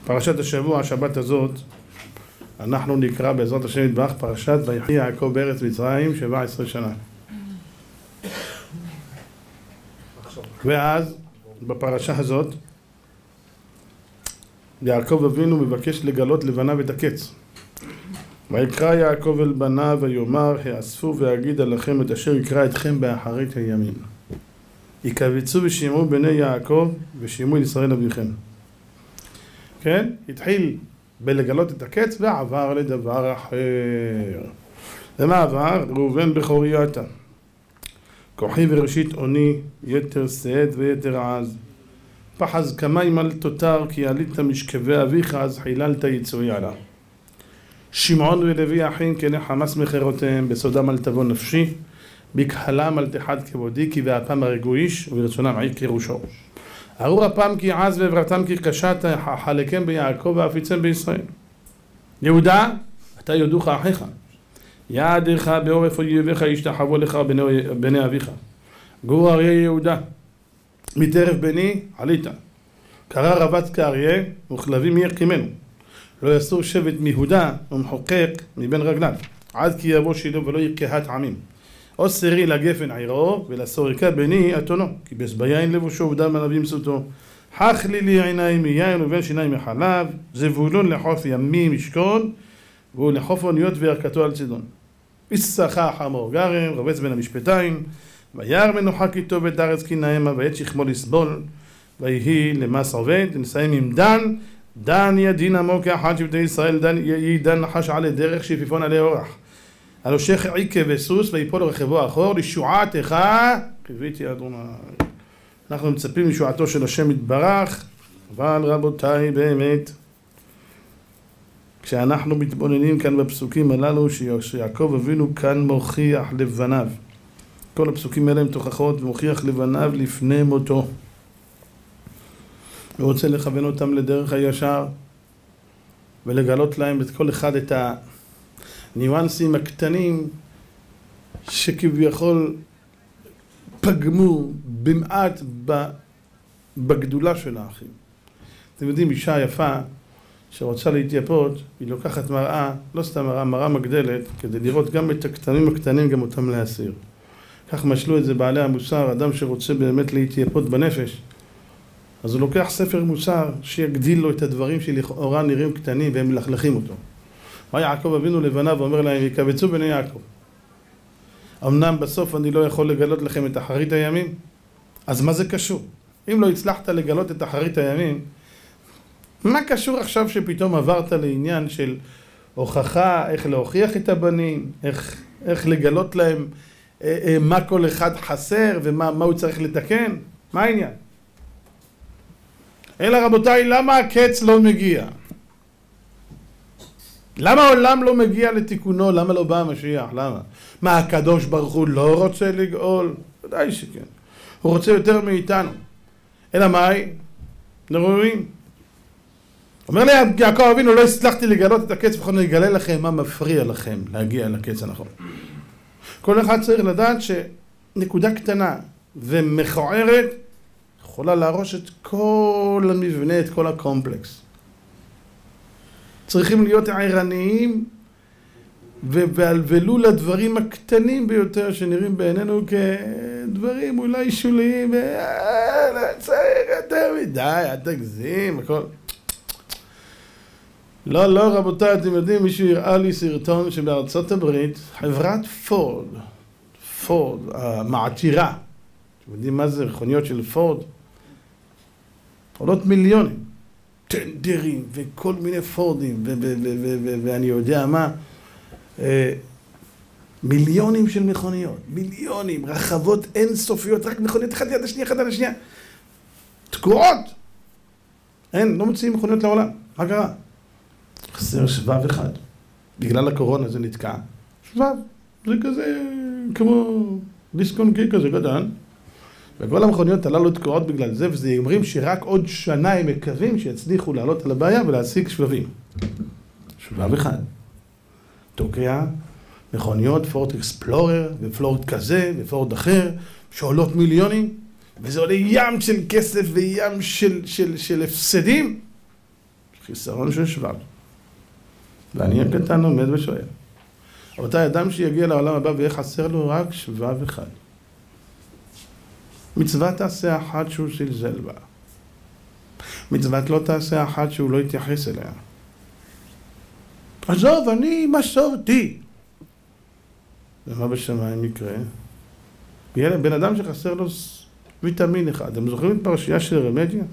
פרשת השבוע, השבת הזאת, אנחנו נקרא בעזרת השם יתברך פרשת ויחי יעקב בארץ מצרים 17 שנה. ואז בפרשה הזאת יעקב אבינו מבקש לגלות לבניו את הקץ. ויקרא יעקב אל בניו ויאמר האספו ואגיד עליכם את אשר יקרא אתכם באחרית הימים. יקבצו ושמעו בני יעקב ושמעו ישראל אביכם. כן? התחיל בלגלות את הקץ ועבר לדבר אחר. ומה עבר? ראובן בכורי אתה. כוחי וראשית אוני, יתר שאת ויתר עז. פחז כמים אל תותר כי עלית משכבי אביך אז חיללת יצואי עלה. שמעון ולוי אחים כנה חמס מחירותיהם בסודם אל תבוא נפשי בקהלם אל תחד כבודי כי והפעם הרגו איש וברצונם עיר כירושו. ארור הפעם כי עז ועברתם כי קשת חלקם ביעקב ואפיצם בישראל. יהודה אתה יודוך אחיך יעדיך בעורף אויביך ישתחוו לך בני אביך. גור אריה יהודה מטרף בני עלית קרא רבץ כאריה וכלבים ירקימנו. לא יסור שבט מיהודה ומחוקק מבין רגליו עד כי יבוא שילו ולא יקהת עמים. או סרי לגפן עירו ולסוריקה בני אתונו כי בסביין לבושו ודם ענבים סוטו. חך לי עיניים מיין ובין שיניים מחלב זבולון לחוף ימי משכון והוא לחוף אוניות וירכתו על צידון. יששכר חמור גרם רבץ בין המשפטיים וירא מנוחק איתו בית ארץ כי נעמה ועת שכמו לסבול ויהי למס עובד. נסיים עם דן. דן ידין עמו כאחד שבטי ישראל דן נחש עלי דרך שפיפון עלי אורח. הלא שך עיקה וסוס ויפול רכבו אחור לשועתך קיוויתי אדוני. אנחנו מצפים לשועתו של השם יתברך, אבל רבותיי באמת כשאנחנו מתבוננים כאן בפסוקים הללו שיעקב אבינו כאן מוכיח לבניו, כל הפסוקים האלה הם תוכחות ומוכיח לבניו לפני מותו. הוא רוצה לכוון אותם לדרך הישר ולגלות להם את כל אחד את הניואנסים הקטנים שכביכול פגמו במעט בגדולה של האחים. אתם יודעים, אישה יפה שרוצה להתייפות, היא לוקחת מראה, לא סתם מראה, מראה מגדלת, כדי לראות גם את הקטנים הקטנים, גם אותם להסיר. כך משלו את זה בעלי המוסר, אדם שרוצה באמת להתייפות בנפש. אז הוא לוקח ספר מוסר שיגדיל לו את הדברים שלכאורה נראים קטנים והם מלכלכים אותו. ויעקב אבינו לבניו ואומר להם, יקבצו בני יעקב. אמנם בסוף אני לא יכול לגלות לכם את אחרית הימים, אז מה זה קשור? אם לא הצלחת לגלות את אחרית הימים, מה קשור עכשיו שפתאום עברת לעניין של הוכחה, איך להוכיח את הבנים, איך לגלות להם מה כל אחד חסר ומה הוא צריך לתקן? מה העניין? אלא רבותיי, למה הקץ לא מגיע? למה העולם לא מגיע לתיקונו? למה לא בא המשיח? למה? מה, הקדוש ברוך הוא לא רוצה לגאול? ודאי שכן. הוא רוצה יותר מאיתנו. אלא מהי? נרואים. אומר לי, יעקב אבינו, לא הצלחתי לגלות את הקץ, וכן נגלה לכם מה מפריע לכם להגיע לקץ הנכון. כל אחד צריך לדעת שנקודה קטנה ומכוערת יכולה להרוש את כל המבנה, את כל הקומפלקס. צריכים להיות ערניים ולו לדברים הקטנים ביותר שנראים בעינינו כדברים אולי שוליים צריך יותר מדי, אל תגזים, הכל. לא רבותיי, אתם יודעים, מישהו הראה לי סרטון שבארצות הברית חברת פורד, המעתירה, אתם יודעים מה זה מכוניות של פורד? עולות מיליונים, טנדרים וכל מיני פורדים ואני יודע מה, מיליונים של מכוניות, מיליונים, רחבות אינסופיות, רק מכוניות אחת ליד השנייה, אחת על השנייה, תקועות. אין, לא מוציאים מכוניות לעולם. מה קרה? חסר שבב אחד. בגלל הקורונה זה נתקע. שבב, זה כזה כמו דיסק-און-קי כזה קטן. וכל המכוניות הללו תקועות בגלל זה, וזה אומרים שרק עוד שנה הם מקווים שיצליחו לעלות על הבעיה ולהשיג שבבים. שבב אחד. תוקע, מכוניות, פורד אקספלורר, ופלורד כזה, ופורד אחר, שעולות מיליונים, וזה עולה ים של כסף וים של הפסדים. חיסרון של שבב. ואני הקטן עומד ושואל. אותה אדם שיגיע לעולם הבא ויהיה חסר לו רק שבב אחד. מצוות תעשה אחת שהוא זלזל בה. מצוות לא תעשה אחת שהוא לא יתייחס אליה. עזוב, אני מסורתי. ומה בשמיים יקרה? יהיה בן אדם שחסר לו ויטמין אחד. אתם זוכרים את פרשייה של רמדיה?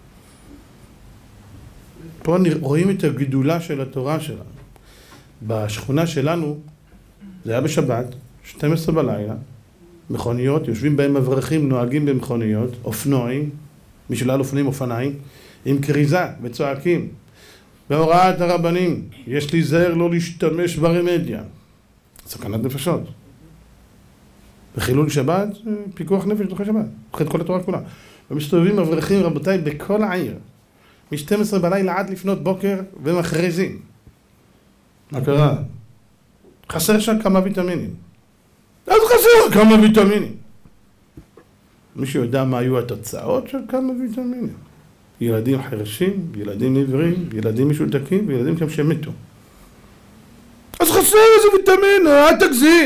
פה רואים את הגדולה של התורה שלנו. בשכונה שלנו, זה היה בשבת, 12 בלילה, מכוניות, יושבים בהם אברכים, נוהגים במכוניות, אופנועים, משלל אופנים אופניים, עם קריזה וצועקים. בהוראת הרבנים, יש לי זהר לא להשתמש ברמדיה. סכנת נפשות. בחילול שבת, פיקוח נפש דוחה שבת. דוחה את כל התורה כולה. ומסתובבים אברכים רבותיי בכל העיר. מ-12 בלילה עד לפנות בוקר ומכריזים. מה קרה? חסר שם כמה ויטמינים. אז חסר כמה ויטמינים. מישהו יודע מה היו התוצאות של כמה ויטמינים? ילדים חרשים, ילדים עיוורים, ילדים משותקים וילדים גם שמתו. אז חסר איזה ויטמין, אל תגזים.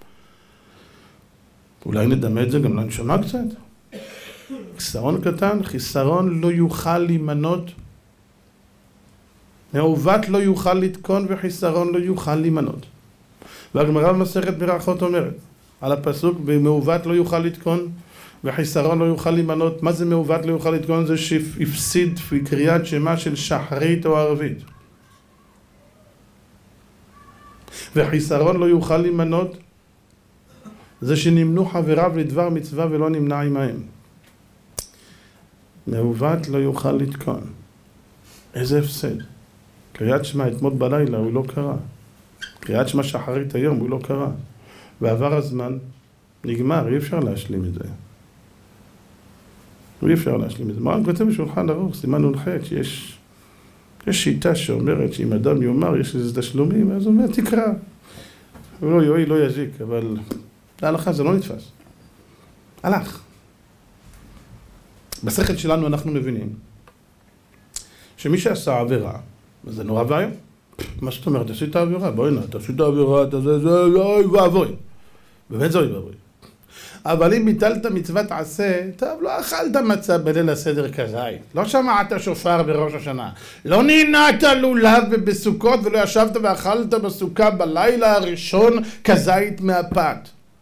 אולי נדמה את זה גם לנשמה קצת. חיסרון קטן, חיסרון לא יוכל להימנות. מעוות לא יוכל לתקון וחיסרון לא יוכל להימנות. והגמרא במסכת ברכות אומרת, על הפסוק, במעוות לא יוכל לתקון וחיסרון לא יוכל להימנות. מה זה מעוות לא יוכל לתקון? זה שהפסיד קריאת שמה של שחרית או ערבית. וחיסרון לא יוכל להימנות, זה שנמנו חבריו לדבר מצווה ולא נמנע עמהם. מעוות לא יוכל לתקון. איזה הפסד. קריאת שמע אתמול בלילה הוא לא קרא. קריאת שמע שחרית היום הוא לא קרא. ועבר הזמן, נגמר, אי אפשר להשלים את זה. אי אפשר להשלים את זה. מרן כותב בשולחן ערוך, סימן נ"ח, שיש שיטה שאומרת שאם אדם יאמר יש איזה תשלומים, אז הוא אומר תקרא. הוא לא יועיל, לא יזיק, אבל להלכה זה לא נתפס. הלך. בשכל שלנו אנחנו מבינים שמי שעשה עבירה, זה נורא ואיום. מה זאת אומרת? עשית עבירה, בואי נה, תעשית עבירה, זה אוי ואבוי. באמת זה אוי ואבוי. אבל אם ביטלת מצוות עשה, טוב, לא אכלת מצה בליל הסדר כזית, לא שמעת שופר בראש השנה, לא נינעת לולב בסוכות ולא ישבת ואכלת בסוכה בלילה הראשון כזית מהפת.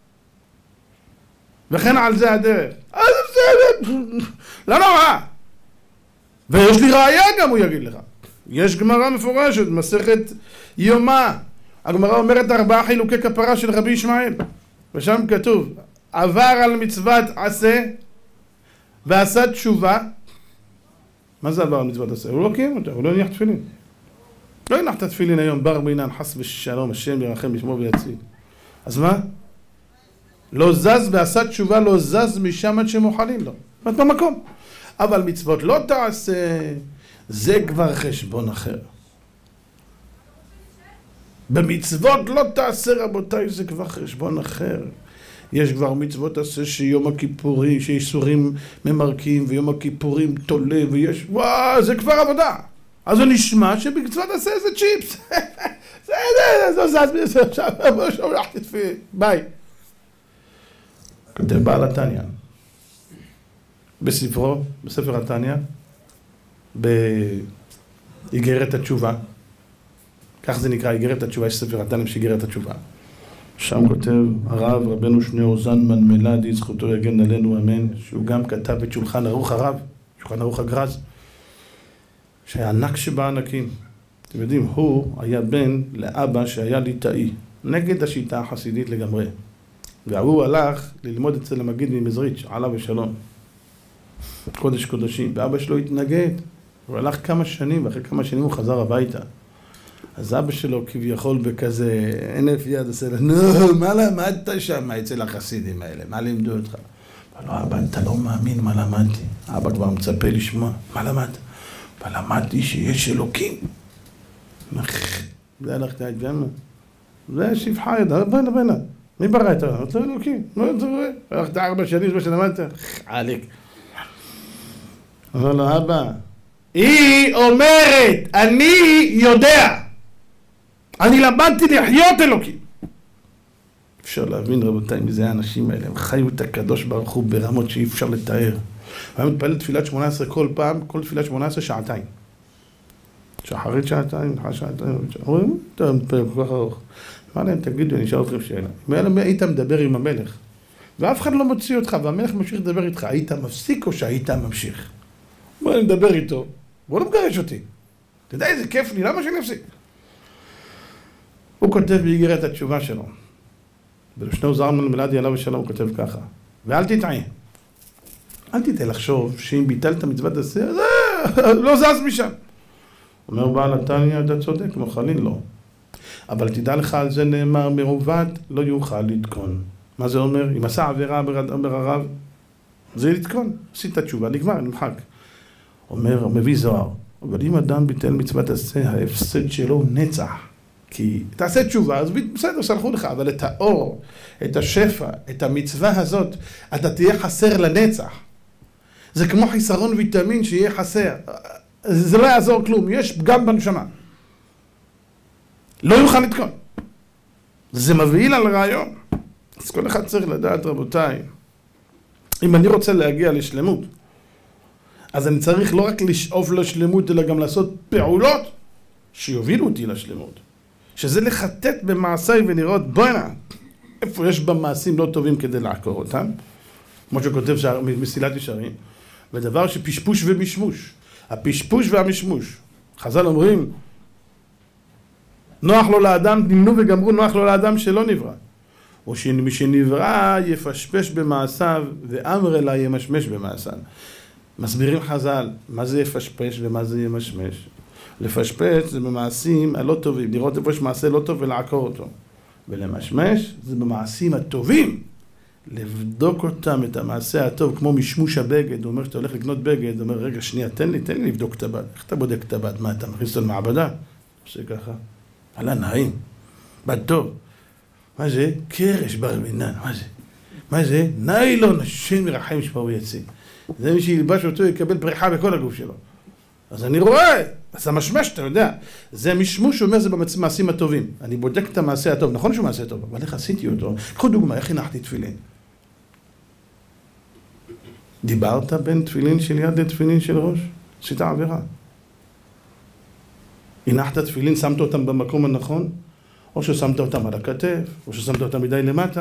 וכן על זה הדרך. אז בסדר, לא נורא. ויש לי ראייה גם, הוא יגיד לך. יש גמרא מפורשת, מסכת יומא. הגמרא אומרת 4 חילוקי כפרה של רבי ישמעאל. ושם כתוב, עבר על מצוות עשה ועשה תשובה. מה זה עבר על מצוות עשה? הוא לא קיים אותה, הוא לא הניח תפילין. לא הניח את התפילין היום, בר בינן, חס ושלום, השם ירחם בשמו ויציל. אז מה? לא זז ועשה תשובה, לא זז משם עד שמוחלים לו. זאת במקום. אבל מצוות לא תעשה, זה כבר חשבון אחר. במצוות לא תעשה רבותיי, זה כבר חשבון אחר. יש כבר מצוות עשה שיום הכיפורים, שאיסורים ממרקים ויום הכיפורים תולה ויש, וואו, זה כבר עבודה. אז זה נשמע שבמצוות עשה זה צ'יפס. זה זז, עכשיו, בוא שולח תתפיל, ביי. כותב בעל התניא, בספרו, בספר התניא, באיגרת התשובה, כך זה נקרא, איגרת התשובה, יש ספר התניא שאיגרת התשובה. שם כותב הרב רבנו שניאור זלמן מלאדי, זכותו יגן עלינו אמן, שהוא גם כתב את שולחן ערוך הרב, שולחן ערוך הגר"ז, שהיה ענק שבענקים. אתם יודעים, הוא היה בן לאבא שהיה ליטאי, נגד השיטה החסידית לגמרי. והוא הלך ללמוד אצל המגיד ממזריץ', עליו ושלום. קודש קודשים, ואבא שלו התנגד. הוא הלך כמה שנים, ואחרי כמה שנים הוא חזר הביתה. אז אבא שלו כביכול בכזה, עינף יד, עושה לה, נו, מה למדת שם אצל החסידים האלה? מה לימדו אותך? אבל לא, אבא, אתה לא מאמין מה למדתי. אבא כבר מצפה לשמוע. מה למדת? ולמדתי שיש אלוקים. זה הלכת את ג'מה. זה שפחה ידה, בינה. מי ברא את העולם? אתה אלוקים. מה אתה רואה? הלכת 4 שנים, מה שלמדת? עליק. אבל לו, אבא, היא אומרת, אני יודע. אני למדתי לחיות אלוקים. אפשר להבין רבותיי, מי זה האנשים האלה, הם חיו את הקדוש ברוך הוא ברמות שאי אפשר לתאר. והם מתפלל תפילת 18 כל פעם, כל תפילת 18 שעתיים. שחרית שעתיים, נחש שעתיים, אומרים, אתה מתפלל כל כך ארוך. אמר להם, תגידו, אני אשאל אתכם שאלה. אם היית מדבר עם המלך, ואף אחד לא מוציא אותך, והמלך ממשיך לדבר איתך, היית מפסיק או שהיית ממשיך? בוא אני מדבר איתו, בוא לא מגרש אותי. אתה יודע איזה כיף לי, למה שאני אפסיק? הוא כותב באיגרת התשובה שלו. בלשנו זלמן מלאדי עליו השלום הוא כותב ככה, ואל תטעה. אל תטעה לחשוב שאם ביטלת מצוות עשה, לא זז משם. אומר בעל התניא, אתה צודק, כמו חליל לא. אבל תדע לך על זה נאמר, מעוות לא יוכל לתקון. מה זה אומר? אם עשה עבירה אומר הרב, זה לתקון. עשית תשובה, נגמר, נמחק. אומר, מביא זוהר, אבל אם אדם ביטל מצוות עשה, ההפסד שלו נצח. כי תעשה תשובה, אז בסדר, שלחו לך, אבל את האור, את השפע, את המצווה הזאת, אתה תהיה חסר לנצח. זה כמו חיסרון ויטמין שיהיה חסר. זה לא יעזור כלום, יש פגם בנשמה. לא יוכל לתקון. זה מבהיל על רעיון. אז כל אחד צריך לדעת, רבותיי, אם אני רוצה להגיע לשלמות, אז אני צריך לא רק לשאוף לשלמות, אלא גם לעשות פעולות שיובילו אותי לשלמות. שזה לחטט במעשיי ולראות, בוא'נה, איפה יש במעשים לא טובים כדי לעקור אותם, כמו שכותב מסילת ישרים, ודבר שפשפוש ומשמוש. הפשפוש והמשמוש. חז"ל אומרים, נוח לו לאדם, נמנו וגמרו, נוח לו לאדם שלא נברא. או שמי שנברא יפשפש במעשיו, ואמר לה ימשמש במעשיו. מסבירים חז"ל, מה זה יפשפש ומה זה ימשמש. לפשפש זה במעשים הלא טובים, לראות איפה יש מעשה לא טוב ולעקור אותו. ולמשמש זה במעשים הטובים, לבדוק אותם, את המעשה הטוב, כמו משמוש הבגד. הוא אומר שאתה הולך לקנות בגד, הוא אומר, רגע, שנייה, תן לי לבדוק את הבד. איך אתה בודק את הבד? מה, אתה מכניס אותו למעבדה? עושה ככה. עלה נעים. בד טוב. מה זה? קרש ברמינן. מה זה? ניילון, השם מרחם שפעו יציא. זה מי שילבש אותו יקבל פריחה בכל הגוף שלו. אז אני רואה, אז המשמש, אתה יודע, זה משמוש שאומר זה במעשים הטובים. אני בודק את המעשה הטוב, נכון שהוא מעשה טוב, אבל איך עשיתי אותו? קחו דוגמה, איך הנחתי תפילין? דיברת בין תפילין של יד לתפילין של ראש? עשית עבירה. הנחת תפילין, שמת אותם במקום הנכון, או ששמת אותם על הכתף, או ששמת אותם מדי למטה.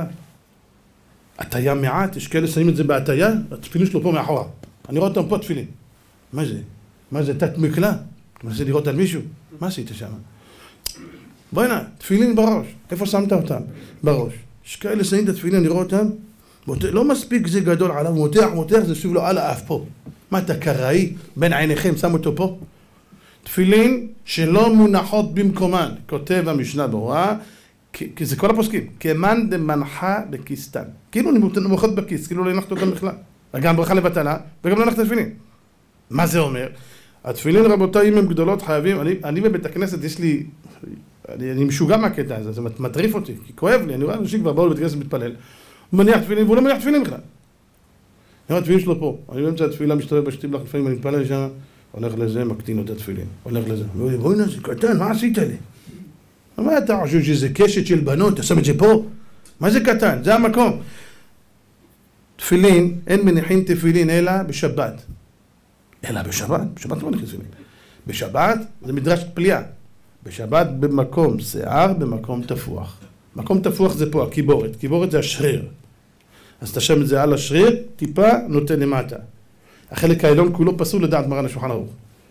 הטיה מעט, יש כאלה שמים את זה בהטיה, התפילין שלו פה מאחורה. אני רואה אותם פה תפילין. מה זה? מה זה? תת מקלע? אתה מנסה לראות על מישהו? מה עשית שם? בוא הנה, תפילין בראש. איפה שמת אותם? בראש. יש כאלה שמים את התפילין, אני רואה אותם, לא מספיק זה גדול עליו, מותח, זה שוב לו על האף פה. מה אתה קראי? בין עיניכם, שם אותו פה? תפילין שלא מונחות במקומן, כותב המשנה ברורה, כי זה כל הפוסקים, כמן דמנחה בכיסתן. כאילו נמוכות בכיס, כאילו לא הנחת אותם בכלל. גם ברכה לבטלה, וגם לא הנחת תפילין. מה זה אומר? התפילין, רבותיי, אם הם גדולות, חייבים, אני בבית הכנסת, יש לי, אני משוגע מהקטע הזה, זה מטריף אותי, כי כואב לי, אני רואה אנשים כבר באו לבית הכנסת מתפלל, הוא מניח תפילין, והוא לא מניח תפילין בכלל. אני רואה התפילין שלו פה, אני באמצע התפילה, משתובב בשטיבלח, לפעמים אני מתפלל שם, הולך לזה, מקטין אותה תפילין, הולך לזה, הוא אומר, בואי נעשה, קטן, מה עשית לי? מה אתה חושב שזה קשת של בנות, אתה שם את זה פה? מה זה קטן? זה המקום. תפילין, אין מניחים תפילין אלא בשבת. אלא בשבת? בשבת לא מניחים תפילין. בשבת זה מדרש פליאה. בשבת במקום שיער, במקום תפוח. מקום תפוח זה פה, הקיבורת. קיבורת זה השריר. אז אתה שם את זה על השריר, טיפה נותן למטה. החלק העליון כולו פסול לדעת מרן השולחן ערוך.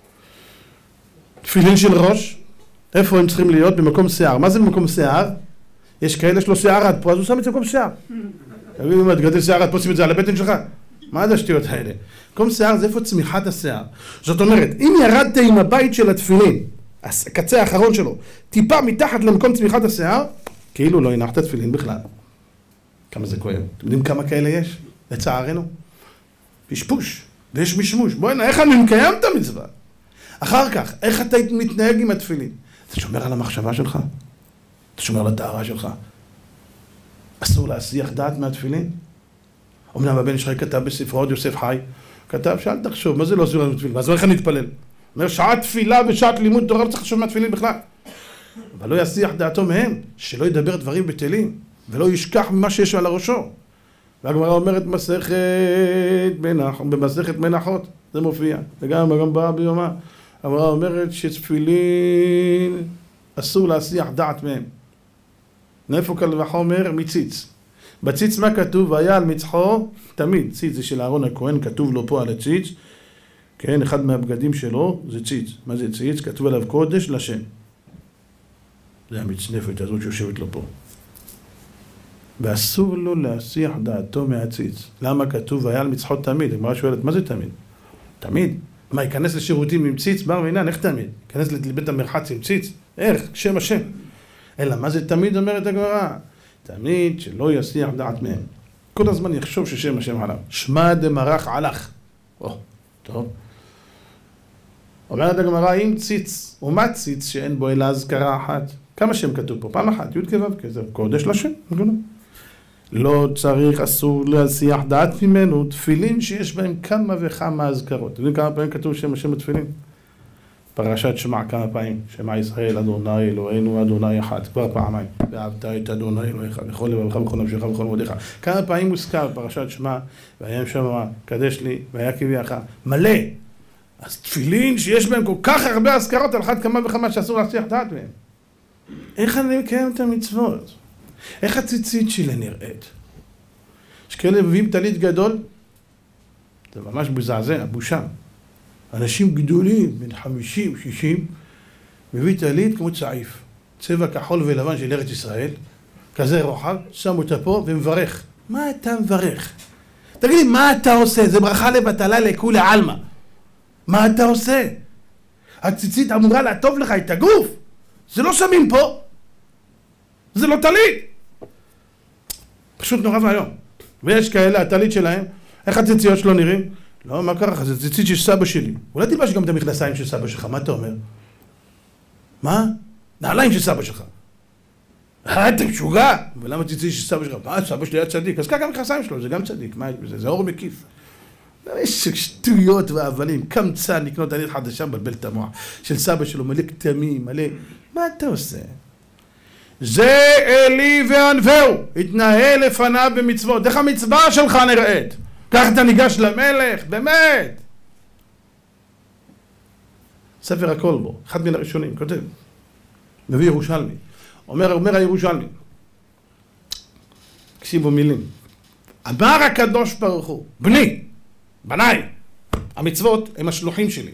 תפילין של ראש, איפה הם צריכים להיות? במקום שיער. מה זה במקום שיער? יש כאלה שלו שיער עד פה, אז הוא שם את זה במקום שיער. אם את גדל שיער עד פה, שים את זה על הבטן שלך. מה זה השטויות האלה? מקום שיער זה איפה צמיחת השיער. זאת אומרת, אם ירדת עם הבית של התפילין, הקצה האחרון שלו, טיפה מתחת למקום צמיחת השיער, כאילו לא הנחת תפילין בכלל. כמה זה כואב. אתם יודעים כמה כאלה יש? לצערנו. פשפוש, ויש משמוש. בואי הנה, איך אני מקיים את המצווה? אחר כך, איך אתה מתנהג עם התפילין? אתה שומר על המחשבה שלך? אתה שומר על הטהרה שלך? אסור להסיח דעת מהתפילין? אמנם הבן שלך כתב בספרו עוד יוסף חי, כתב שאל תחשוב, מה זה לא אסור לנו תפילין? אז איך אני אתפלל? אומר שעת תפילה ושעת לימוד תורה, לא צריך לחשוב מהתפילין בכלל. אבל לא יסיח דעתו מהם, שלא ידבר דברים בטלים, ולא ישכח ממה שיש על הראשו. והגמרא אומרת במסכת מנחות, זה מופיע, וגם באה ביומה. הגמרא אומרת שתפילין אסור להסיח דעת מהם. מאיפה קל וחומר? מציץ. בציץ מה כתוב? והיה על מצחו תמיד. ציץ זה של אהרון הכהן, כתוב לו פה על הציץ. כן, אחד מהבגדים שלו זה ציץ. מה זה ציץ? כתוב עליו קודש לשם. זה המצנפת הזאת שיושבת לו פה. ואסור לו להסיח דעתו מהציץ. למה כתוב והיה על מצחו תמיד? הגמרא שואלת, מה זה תמיד? תמיד? מה, ייכנס לשירותים עם ציץ? בר מינן, איך תמיד? ייכנס לבית המרחץ עם ציץ? איך? שם השם. אלא מה זה תמיד אומרת הגמרא? תמיד שלא יסיח דעת מהם. כל הזמן יחשוב ששם השם עליו. שמע דמרח עלך. טוב. אומרת הגמרא, אם ציץ, ומה ציץ שאין בו אלא הזכרה אחת? כמה שם כתוב פה? פעם אחת, י' כו' כזה, קודש לשם. לא צריך, אסור להסיח דעת ממנו, תפילין שיש בהם כמה וכמה הזכרות. אתם יודעים כמה פעמים כתוב שם השם בתפילין? פרשת שמע כמה פעמים, שמע ישראל, אדוני אלוהינו, אדוני אחד, כבר פעמיים. ואהבת את אדוני אלוהיך, בכל לבבך, בכל נפשך, בכל מאודיך. כמה פעמים מוזכר פרשת שמע, והיה שמע, קדש לי, והיה קביעך, מלא. אז תפילין שיש בהם כל כך הרבה הזכרות, על אחת כמה וכמה שאסור להסיח דעת מהם. איך אני מקיים את המצוות? איך הציצית שלי נראית? יש כאלה מביאים טלית גדול, זה ממש מזעזע, בושה. אנשים גדולים, בין 50, 60, מביא טלית כמו צעיף. צבע כחול ולבן של ארץ ישראל, כזה רוחב, שם אותה פה ומברך. מה אתה מברך? תגיד לי, מה אתה עושה? זה ברכה לבטלה לכולי עלמא. מה אתה עושה? הציצית אמורה לעטוף לך את הגוף. זה לא שמים פה. זה לא טלית. פשוט נורא והיום. ויש כאלה, הטלית שלהם, איך הציציות שלו נראים? לא, מה קרה? זה ציצית של סבא שלי. אולי תלבש גם את המכנסיים של סבא שלך, מה אתה אומר? מה? נעליים של סבא שלך. אתה משוגע? ולמה ציצית של סבא שלך? מה, סבא שלי היה צדיק. אז ככה המכנסיים שלו, זה גם צדיק. מה יש בזה? זה אור מקיף. יש שטויות והבלים. קמצן לקנות טלית חדשה, מבלבל את המוח. של סבא שלו, מלא כתמים, מלא... מה אתה עושה? זה אלי וענווהו. התנהל לפניו במצוות. איך המצווה שלך נראית? כך אתה ניגש למלך, באמת. ספר הכל בו, אחד מן הראשונים, כותב. מביא ירושלמי. אומר הירושלמי. קשיבו מילים. אמר הקדוש ברוך הוא, בני, בניי, המצוות הם השלוחים שלי.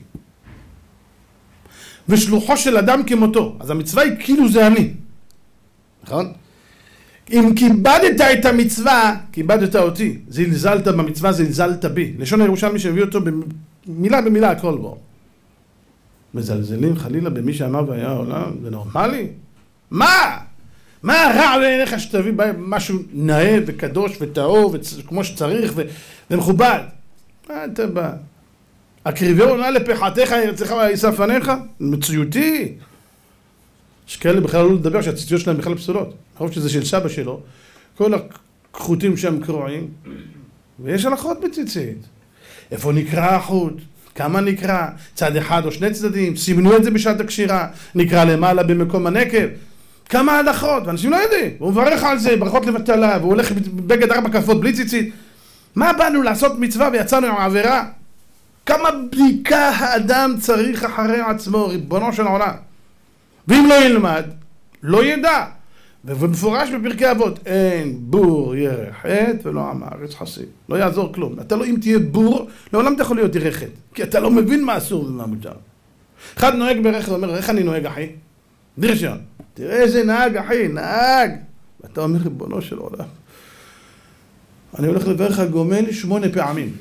ושלוחו של אדם כמותו. אז המצווה היא כאילו זה אני. נכון? אם כיבדת את המצווה, כיבדת אותי. זלזלת במצווה, זלזלת בי. לשון הירושלמי שהביא אותו במילה במילה הכל בו. מזלזלים חלילה במי שאמר והיה העולם, זה נורמלי? מה? מה רע בעיניך שתביא משהו נאה וקדוש וטהור וכמו שצריך ומכובד? מה אתה בא? הקריבי עונה לפחתך ירצך ויסף עניך? מציאותי. יש כאלה בכלל לא לדבר שהציציות שלהם בכלל פסולות. חושב שזה של סבא שלו, כל החוטים שם קרועים, ויש הלכות בציצית. איפה נקרא החוט? כמה נקרא? צד אחד או שני צדדים? סימנו את זה בשעת הקשירה, נקרא למעלה במקום הנקב. כמה הלכות? ואנשים לא יודעים. הוא מברך על זה, ברכות לבטלה, והוא הולך בגד 4 כפות בלי ציצית. מה באנו לעשות מצווה ויצאנו עם עבירה? כמה בדיקה האדם צריך אחרי עצמו, ריבונו של העולם. ואם לא ילמד, לא ידע. ובמפורש בפרקי אבות, אין בור ירח חטא ולא עם הארץ חסיד. לא יעזור כלום. אתה לא, אם תהיה בור, לעולם אתה יכול להיות ירחת. כי אתה לא מבין מה אסור ומה מותר. אחד נוהג ברכב ואומר, איך אני נוהג אחי? דרשיון. תראה איזה נהג אחי, נהג. ואתה אומר, ריבונו של עולם. אני הולך לברך הגומל 8 פעמים.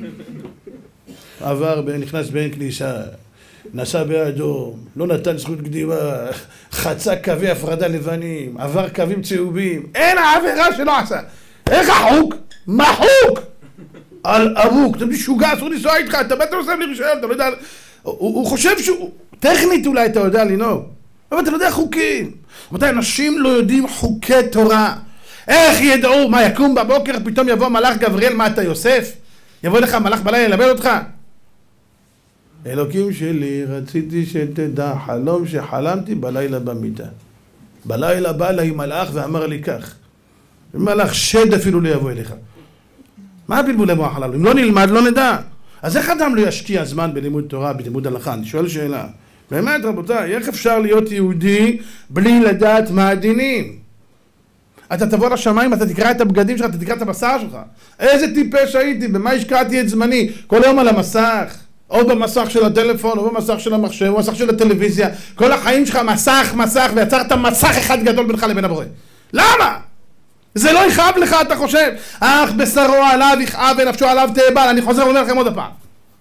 נכנס בין כניסה. נסע באדום, לא נתן זכות קדימה, חצה קווי הפרדה לבנים, עבר קווים צהובים, אין העבירה שלא עשה. איך החוק? מה חוק? על אבוק, אתה משוגע, אסור לנסוע איתך, אתה בטח עושה לי רישיון, אתה לא יודע... הוא חושב שהוא... טכנית אולי אתה יודע לנהוג, אבל אתה לא יודע חוקים. מתי אנשים לא יודעים חוקי תורה? איך ידעו? מה, יקום בבוקר, פתאום יבוא מלאך גבריאל, מה אתה יוסף? יבוא לך מלאך בלילה ללמד אותך? אלוקים שלי, רציתי שתדע, חלום שחלמתי בלילה במיטה. בלילה בא אליי מלאך ואמר לי כך, מלאך שד אפילו לא יבוא אליך. מה הבלבול המוח הללו? אם לא נלמד, לא נדע. אז איך אדם לא ישקיע זמן בלימוד תורה, בלימוד הלכה? אני שואל שאלה. באמת רבותיי, איך אפשר להיות יהודי בלי לדעת מה הדינים? אתה תבוא לשמיים, אתה תקרא את הבגדים שלך, אתה תקרא את הבשר שלך. איזה טיפש הייתי, במה השקעתי את זמני? כל היום על המסך, או במסך של הטלפון, או במסך של המחשב, או במסך של הטלוויזיה. כל החיים שלך מסך, ויצרת מסך אחד גדול בינך לבין הבורא. למה? זה לא יכאב לך, אתה חושב? אך בשרו עליו יכאב ונפשו עליו תאבל. אני חוזר ואומר לכם עוד הפעם.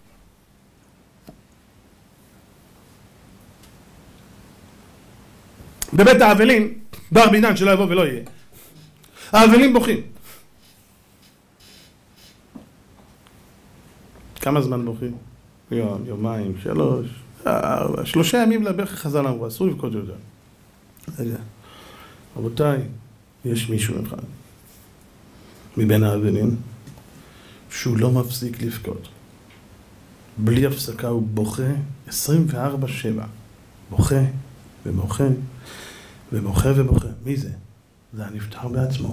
בבית האבלים, בר בינן שלא יבוא ולא יהיה. האבלים בוכים. כמה זמן בוכים? יום, יומיים, 3, 4, 3 ימים לברך חז"ל אמרו, אסור לבכות יותר. רבותיי, יש מישהו אחד מבין האבלים שהוא לא מפסיק לבכות. בלי הפסקה הוא בוכה 24/7. בוכה ובוכה ובוכה ובוכה. מי זה? זה הנפטר בעצמו.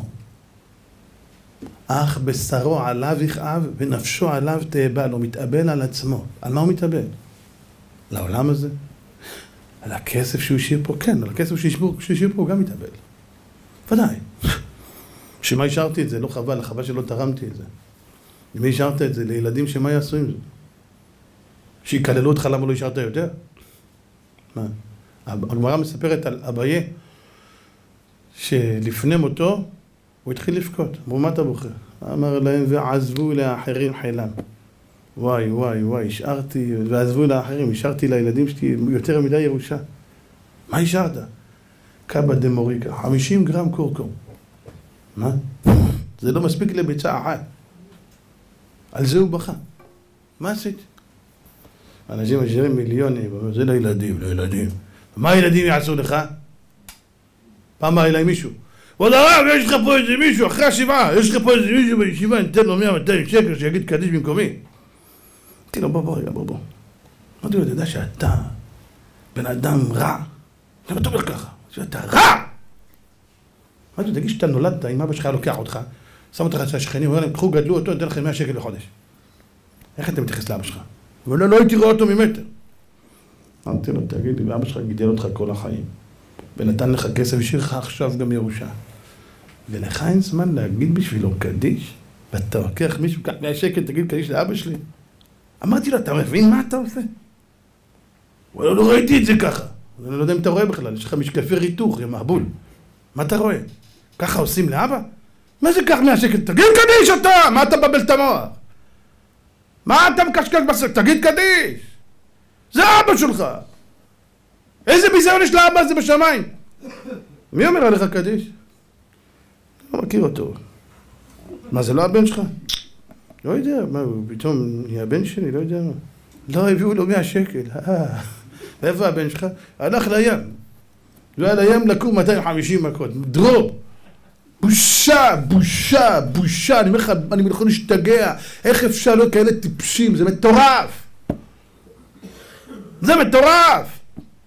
אך בשרו עליו יכאב ונפשו עליו תאבל. הוא מתאבל על עצמו. על מה הוא מתאבל? לעולם הזה? על הכסף שהוא השאיר פה? כן, על הכסף שהוא השאיר פה הוא גם מתאבל. ודאי. שמה השארתי את זה? לא חבל, חבל שלא תרמתי את זה. אם השארת את זה לילדים, שמה יעשו עם זה? שיקללו אותך למה לא השארת יותר? מה? הגמרא מספרת על אביה שלפני מותו הוא התחיל לבכות. אמרו, מה אתה בוכה? אמר להם, ועזבו לאחרים חילם. וואי, וואי, וואי, השארתי, ועזבו לאחרים, השארתי לילדים שלי יותר מדי ירושה. מה השארת? קבא דמוריקה, 50 גרם קורקום. מה? זה לא מספיק לביצה אחת. על זה הוא בכה. מה עשית? אנשים משאירים מיליונים, זה לילדים, לילדים. מה הילדים יעשו לך? פעם היה להם מישהו. וואלה, יש לך פה איזה מישהו, אחרי השבעה, יש לך פה איזה מישהו בישיבה, ניתן לו 100-200 שקל שיגיד קדיש במקומי. אמרתי לו, בוא. אמרתי לו, אתה יודע שאתה בן אדם רע. למה אתה אומר ככה? שאתה רע! אמרתי לו, תגיד שאתה נולדת, אם אבא שלך לוקח אותך, שם אותך אצל השכנים, אומר להם, קחו, גדלו אותו, ניתן לכם 100 שקל לחודש. איך אתה מתייחס לאבא שלך? אבל לא הייתי רואה אותו ממטר. אמרתי לו, תגיד לי, אבא שלך גידל אותך כל החיים, ונתן לך כסף, השאיר לך עכשיו גם ירושה. ולך אין זמן להגיד בשבילו קדיש, ואתה לוקח מישהו, קח 100 שקל, תגיד קדיש לאבא שלי. אמרתי לו, אתה מבין מה אתה עושה? וואלה, לא ראיתי את זה ככה. אני לא יודע אם אתה רואה בכלל, יש לך משקפי ריתוך, יא מעבול. מה אתה רואה? ככה עושים לאבא? מה זה קח 100 שקל? תגיד קדיש אתה! מה אתה מבלבל את המוח? מה אתה מקשקש בסק? תגיד קדיש! זה אבא שלך! איזה ביזיון יש לאבא הזה בשמיים? מי אומר עליך קדיש? לא מכיר אותו. מה, זה לא הבן שלך? לא יודע, מה, הוא פתאום נהיה הבן שלי? לא יודע מה. לא, הביאו לו 100 שקל. ואיפה הבן שלך? הלך לים. לא היה לים לקום 250 מכות. דרוב. בושה, בושה, בושה. אני אומר לך, אני יכול להשתגע. איך אפשר להיות כאלה טיפשים? זה מטורף. זה מטורף.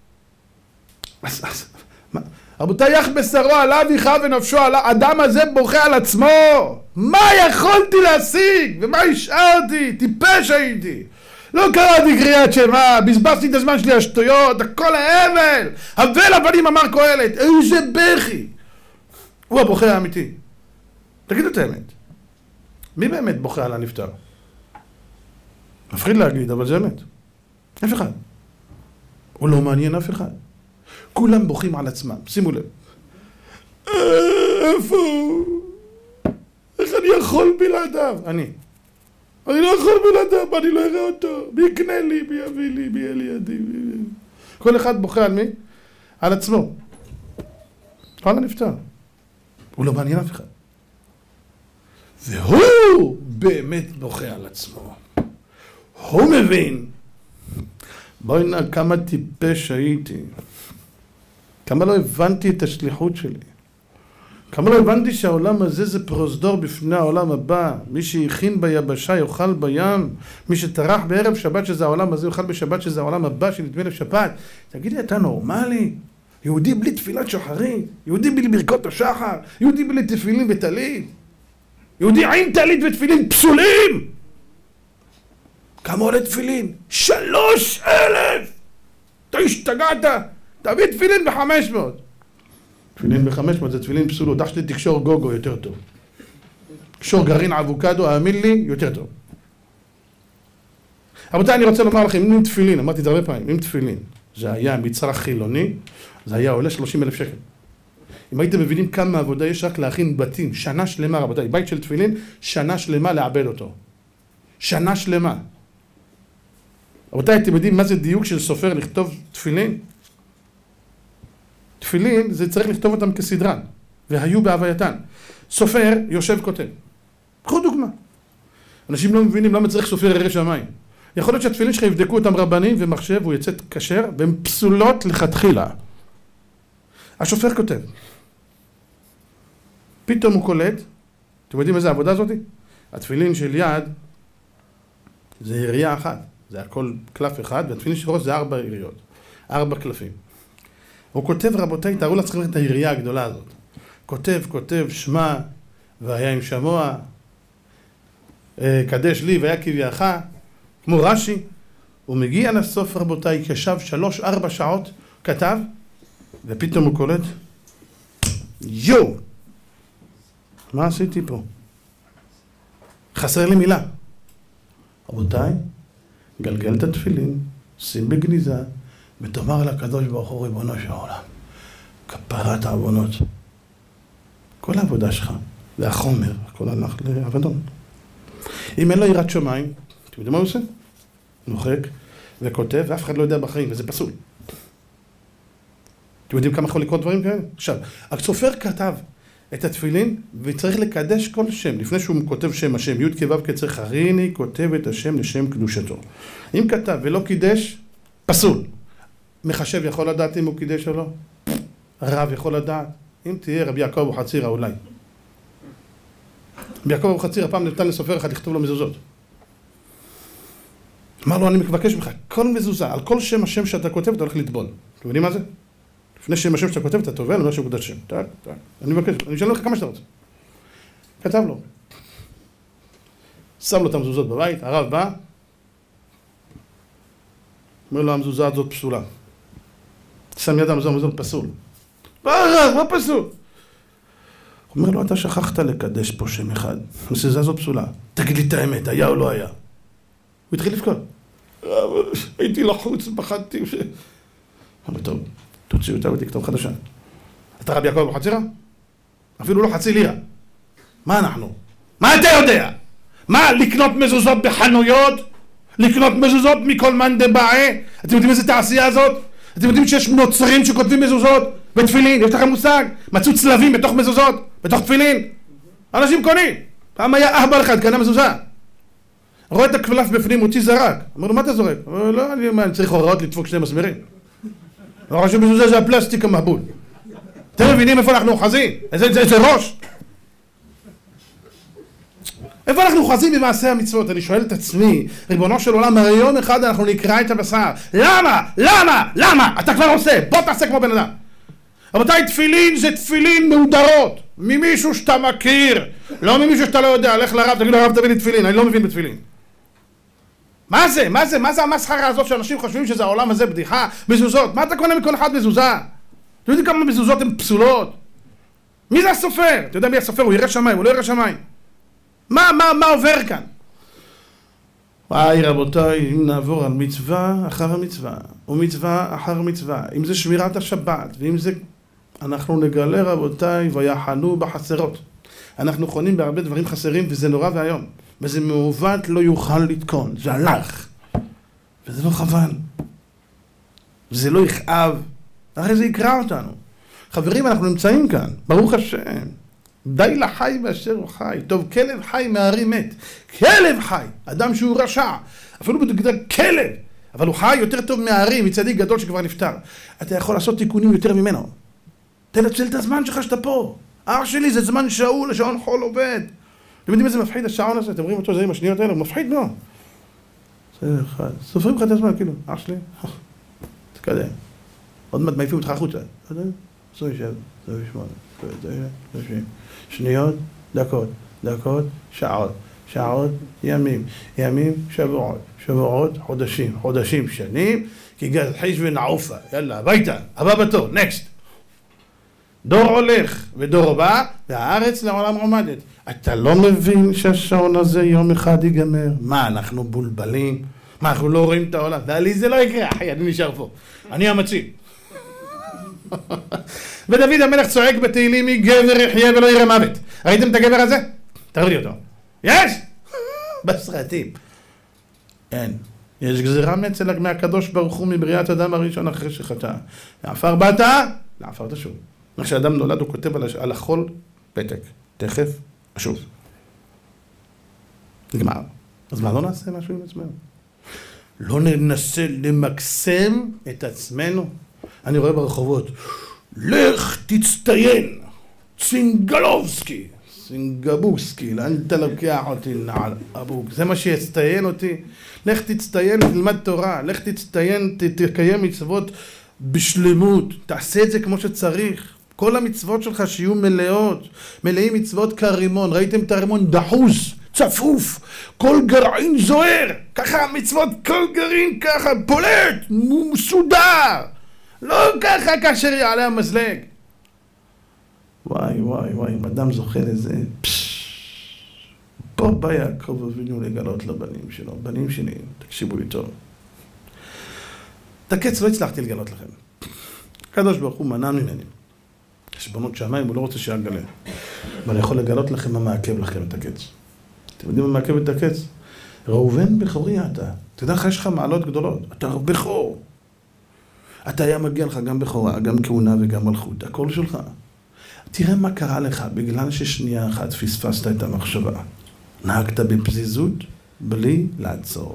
רבותיי, יח בשרו עליו יכאב ונפשו עליו. האדם הזה בוכה על עצמו. מה יכולתי להשיג? ומה השארתי? טיפש הייתי. לא קראתי קריאת שמע, בזבזתי את הזמן שלי השטויות, הכל האבל. הבל הבנים אמר קהלת, איזה בכי. הוא הבוכה האמיתי. תגידו את האמת. מי באמת בוכה על הנפטר? מפחיד להגיד, אבל זה אמת. אף אחד. הוא לא מעניין אף אחד. כולם בוכים על עצמם, שימו לב. איפה הוא? איך אני יכול בלעדיו? אני לא יכול בלעדיו, אני לא אראה אותו. מי יקנה לי, מי יביא לי, מי יהיה לידי. כל אחד בוכה על מי? על עצמו. על הנפטר. הוא לא מעניין אף אחד. והוא באמת בוכה על עצמו. הוא מבין. בואי נע, כמה טיפש הייתי. כמה לא הבנתי את השליחות שלי. כמה לא הבנתי שהעולם הזה זה פרוזדור בפני העולם הבא. מי שהכין ביבשה יאכל בים, מי שטרח בערב שבת שזה העולם הזה יאכל בשבת שזה העולם הבא שנדמה לשבת. תגיד לי, אתה נורמלי? יהודי בלי תפילת שחרית, יהודי בלי ברכות השחר, יהודי בלי תפילין וטלית, יהודי עם טלית ותפילין פסולים. כמה עולה תפילין? 3,000! אתה השתגעת? תביא תפילין ב-500. תפילין ב-500 זה תפילין פסולות. אח שלי תקשור גוגו יותר טוב. תקשור גרעין אבוקדו, האמין לי, יותר טוב. רבותיי, אני רוצה לומר לכם, אם תפילין, אמרתי את זה הרבה פעמים, אם תפילין, זה היה מצרך חילוני, זה היה עולה 30,000 שקל. אם הייתם מבינים כמה עבודה יש רק להכין בתים, שנה שלמה רבותיי, בית של תפילין, שנה שלמה לעבד אותו. שנה שלמה. רבותיי, אתם יודעים מה זה דיוק של סופר לכתוב תפילין? תפילין זה צריך לכתוב אותם כסדרן, והיו בהווייתן. סופר יושב כותב. קחו דוגמה. אנשים לא מבינים למה צריך סופר ירא שמיים. יכול להיות שהתפילין שלך יבדקו אותם רבנים ומחשב והוא יצא כשר, והן פסולות לכתחילה. השופר כותב. פתאום הוא קולט, אתם יודעים איזה העבודה הזאת? התפילין של יד זה ירייה אחת, זה הכל קלף אחד, והתפילין של ראש זה 4 יריות, 4 קלפים. הוא כותב, רבותיי, תארו לעצמכם את הירייה הגדולה הזאת. כותב, שמע, והיה עם שמוע, קדש לי והיה כביאך, כמו רש"י. הוא מגיע לסוף, רבותיי, ישב 3-4 שעות, כתב, ופתאום הוא קולט, יו! מה עשיתי פה? חסר לי מילה. רבותיי, גלגל את התפילין, שים בגניזה, ותאמר לקדוש ברוך הוא ריבונו של העולם, כפרת העוונות. כל העבודה שלך, זה החומר, הכל הלך לאבדון. אם אין לו יראת שמיים, אתם יודעים מה הוא עושה? נוחק וכותב, ואף אחד לא יודע בחיים, וזה פסול. אתם יודעים כמה יכול לקרות דברים כאלה? עכשיו, הסופר כתב את התפילין, וצריך לקדש כל שם. לפני שהוא כותב שם השם, י' כו' כצריך הריני, כותב את השם לשם קדושתו. אם כתב ולא קידש, פסול. מחשב יכול לדעת אם הוא קידש או לא? רב יכול לדעת? אם תהיה רבי יעקב אבוחצירא אולי. רבי יעקב אבוחצירא פעם נתן לסופר אחד לכתוב לו מזוזות. אמר לו, אני מבקש ממך, כל מזוזה, על כל שם השם שאתה כותב, אתה הולך לטבול. אתם יודעים מה זה? לפני שם השם שאתה כותב, אתה טובל, אני אומר שהוא קודש שם. אני מבקש, אני אשאל לך כמה שאתה רוצה. כתב לו. שם לו את המזוזות בבית, הרב בא, אומר לו, המזוזה הזאת פסולה. שם יד המזוזה פסול. הרב, מה פסול? הוא אומר לו, אתה שכחת לקדש פה שם אחד. המזוזה הזאת פסולה. תגיד לי את האמת, היה או לא היה? הוא התחיל לבכות. הייתי לחוץ, פחדתי. אמר, טוב, תוציאו אותה ותכתוב חדשה. אתה רבי יעקב אבוחצירא? אפילו לא חצי לירה. מה אנחנו? מה אתה יודע? מה, לקנות מזוזות בחנויות? לקנות מזוזות מכל מאן דבעי? אתם יודעים איזה תעשייה הזאת? אתם יודעים שיש נוצרים שכותבים מזוזות בתפילין? יש לכם מושג? מצאו צלבים בתוך מזוזות, בתוך תפילין. אנשים קונים. פעם היה אהבל אחד, קנה מזוזה. רואה את הקלף בפנים, הוציא זרק. אמר לו, מה אתה זורק? אמר לו, לא, אני צריך הוראות לדפוק 2 מסמרים. לא חושב מזוזה זה הפלסטיק המהבול. אתם מבינים איפה אנחנו אוחזים? איזה ראש? איפה אנחנו אוחזים במעשה המצוות? אני שואל את עצמי, ריבונו של עולם, הרי יום אחד אנחנו נקרע את הבשר. למה? למה? למה? אתה כבר עושה, בוא תעשה כמו בן אדם. רבותיי, תפילין זה תפילין מהודרות. ממישהו שאתה מכיר, לא ממישהו שאתה לא יודע. לך לרב, תגיד לו, הרב תביא לי תפילין, אני לא מבין בתפילין. מה זה? מה זה? מה זה המסחרה הזאת שאנשים חושבים שזה העולם הזה בדיחה? מזוזות. מה אתה קונה מכל אחד מזוזה? אתם יודעים כמה מזוזות הן פסולות? מי זה הסופר? אתה יודע מי הסופר? הוא ירא שמיים, הוא לא ירא שמיים. מה עובר כאן? וואי רבותיי, אם נעבור על מצווה אחר המצווה, ומצווה אחר מצווה, אם זה שמירת השבת, ואם זה... אנחנו נגלה רבותיי, ויחנו בחסרות. אנחנו חונים בהרבה דברים חסרים, וזה נורא והיום. וזה מעוות לא יוכל לתקון, זה הלך. וזה לא חבל. וזה לא יכאב. הרי זה יקרא אותנו. חברים, אנחנו נמצאים כאן, ברוך השם. די לחי באשר הוא חי. טוב, כלב חי מהרי מת. כלב חי, אדם שהוא רשע. אפילו בגלל כלב. אבל הוא חי יותר טוב מהרי, מצדיק גדול שכבר נפטר. אתה יכול לעשות תיקונים יותר ממנו. תנצל את הזמן שלך שאתה פה. אח שלי, זה זמן שאול, השעון חול עובד. אתם יודעים איזה מפחיד השעון הזה? אתם רואים אותו, זה עם השניות האלה, הוא מפחיד מאוד. סופרים לך את הזמן, כאילו, אח שלי, תקדם. עוד מעט מעיפים אותך החוצה. 27, 28, 30, שניות, דקות, שעות, ימים, שבועות, חודשים, שנים, כי גז חיש ונעופה. יאללה, הביתה, הבא בתור, נקסט. דור הולך ודור בא, והארץ לעולם עומדת. אתה לא מבין שהשעון הזה יום אחד ייגמר? מה, אנחנו בולבלים? מה, אנחנו לא רואים את העולם? לי זה לא יקרה, אחי, אני נשאר פה. אני המציל. ודוד המלך צועק בתהילים, מי גבר יחיה ולא יראה מוות. ראיתם את הגבר הזה? תראו לי אותו. יש! בסרטים. אין. יש גזירה מהקדוש ברוך הוא מבריאת אדם הראשון אחרי שחטא. לעפר באת, לעפר תשוב. כשאדם נולד הוא כותב על החול פתק. תכף, אשוב. נגמר. אז מה, לא נעשה משהו עם עצמנו? לא ננסה למקסם את עצמנו? אני רואה ברחובות, לך תצטיין, סינגבוסקי, לאן אתה לוקח אותי נעל אבוק? זה מה שיצטיין אותי? לך תצטיין, תלמד תורה, לך תצטיין, תקיים מצוות בשלמות, תעשה את זה כמו שצריך. כל המצוות שלך שיהיו מלאים מצוות כרימון. ראיתם את הרימון דחוס, צפוף, כל גרעין זוהר, ככה המצוות, כל גרעין ככה, פולט, מסודר. לא ככה כאשר יעלה המזלג. וואי, אם אדם זוכה לזה, פה בא יעקב אבינו לגלות לבנים שלו. בנים שלי, תקשיבו לי טוב. את הקץ לא הצלחתי לגלות לכם. הקדוש ברוך הוא מנע ממני. חשבונות שמיים, הוא לא רוצה שיגלה. אבל אני יכול לגלות לכם מה מעכב לכם את הקץ. אתם יודעים מה מעכב את הקץ? ראובן בכורי אתה. אתה יודע לך, יש לך מעלות גדולות. אתה בכור. אתה היה מגיע לך גם בכורה, גם כהונה וגם מלכות. הכל שלך. תראה מה קרה לך בגלל ששנייה אחת פספסת את המחשבה. נהגת בפזיזות בלי לעצור.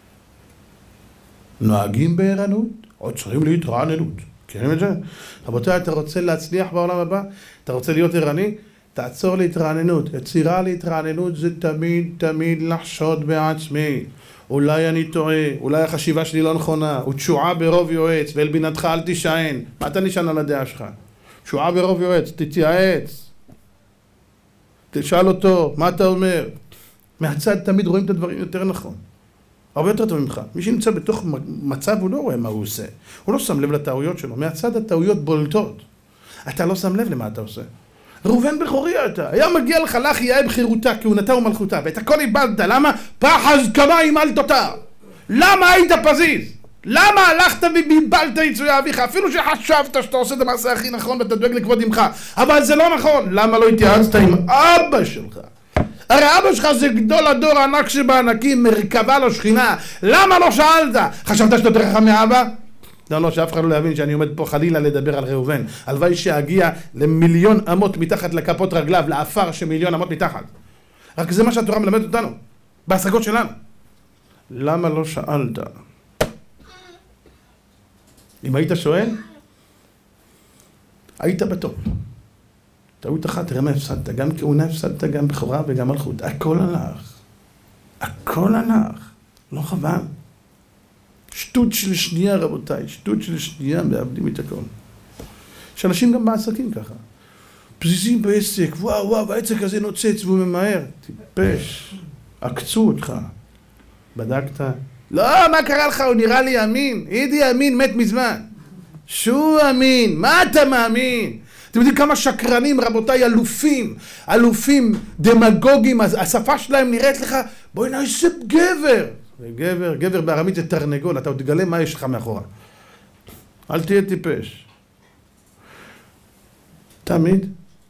נוהגים בערנות, עוצרים להתרעננות. מכירים את זה? רבותיי, אתה רוצה להצליח בעולם הבא? אתה רוצה להיות ערני? תעצור להתרעננות. יצירה להתרעננות זה תמיד לחשוד בעצמי. אולי אני טועה, אולי החשיבה שלי לא נכונה, ותשועה ברוב יועץ, ואל בינתך אל תישען. מה אתה נשען על הדעה שלך? תשועה ברוב יועץ, תתייעץ. תשאל אותו, מה אתה אומר? מהצד תמיד רואים את הדברים יותר נכון. הרבה יותר טוב ממך. מי שנמצא בתוך מצב הוא לא רואה מה הוא עושה. הוא לא שם לב לטעויות שלו. מהצד הטעויות בולטות. אתה לא שם לב למה אתה עושה. ראובן בכורי אתה. היה מגיע לך לך יהיה בחירותה, כהונתה ומלכותה. ואת הכל איבדת. למה? פחז כמים אל תותר. למה היית פזיז? למה הלכת וביבלת יצויה אביך? אפילו שחשבת שאתה עושה את המעשה הכי נכון ואתה דואג לכבוד אמך. אבל זה לא נכון. למה לא התייעצת עם אבא שלך? הרי אבא שלך זה גדול הדור הענק שבענקים, מרכבה לו שכינה. למה לא שאלת? חשבת שאתה יותר חכם מאבא? לא, שאף אחד לא להבין שאני עומד פה חלילה לדבר על ראובן. הלוואי שאגיע למיליון אמות מתחת לכפות רגליו, לאפר שמיליון אמות מתחת. רק זה מה שהתורה מלמדת אותנו, בהשגות שלנו. למה לא שאלת? אם היית שואל, היית בטוב. טעות אחת, תראה מה הפסדת. גם כהונה הפסדת, גם בכורה וגם מלכות. הכל הלך. הכל הלך. לא חבל. שטות של שנייה, רבותיי. שטות של שנייה, מאבדים את הכל. יש אנשים גם בעסקים ככה. פזיזים בעסק, וואו, העסק הזה נוצץ והוא ממהר. טיפש. עקצו אותך. בדקת? לא, מה קרה לך? הוא נראה לי אמין. אידי אמין מת מזמן. שהוא אמין. מה אתה מאמין? אתם יודעים כמה שקרנים, רבותיי, אלופים, דמגוגים, השפה שלהם נראית לך, בואי נעשה גבר. גבר בארמית זה תרנגול, אתה עוד תגלה מה יש לך מאחורה. אל תהיה טיפש. תמיד.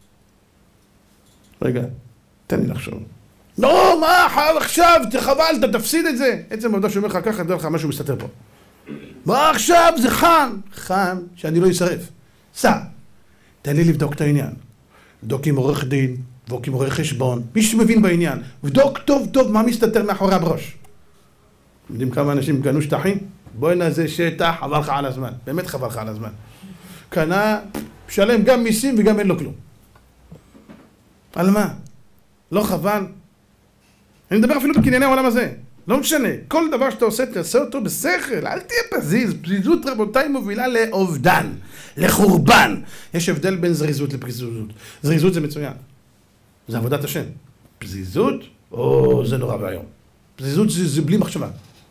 רגע, תן לי לחשוב. לא, מה עכשיו? תחבלת, תפסיד את זה. עצם העובדה שאומר לך ככה, תדע לך משהו מסתתר פה. מה עכשיו? זה חם, שאני לא אשרף. סע. תן לי לבדוק את העניין. לבדוק עם עורך דין, לבדוק עם עורך חשבון, מי שמבין בעניין. לבדוק טוב מה מסתתר מאחורי הבראש. יודעים כמה אנשים קנו שטחים? בואי נעשה שטח, חבל לך על הזמן. באמת חבל לך על הזמן. קנה, משלם גם מיסים וגם אין לו כלום. על מה? לא חבל? אני מדבר אפילו בקנייני העולם הזה. לא משנה. כל דבר שאתה עושה, תעשה אותו בשכל. אל תהיה פזיז. פזיזות, רבותיי, מובילה לאובדן, לחורבן. יש הבדל בין זריזות לפזיזות. זריזות זה מצוין. זה עבודת השם. פזיזות, זה נורא והיום. פזיזות זה בלי מחשבה.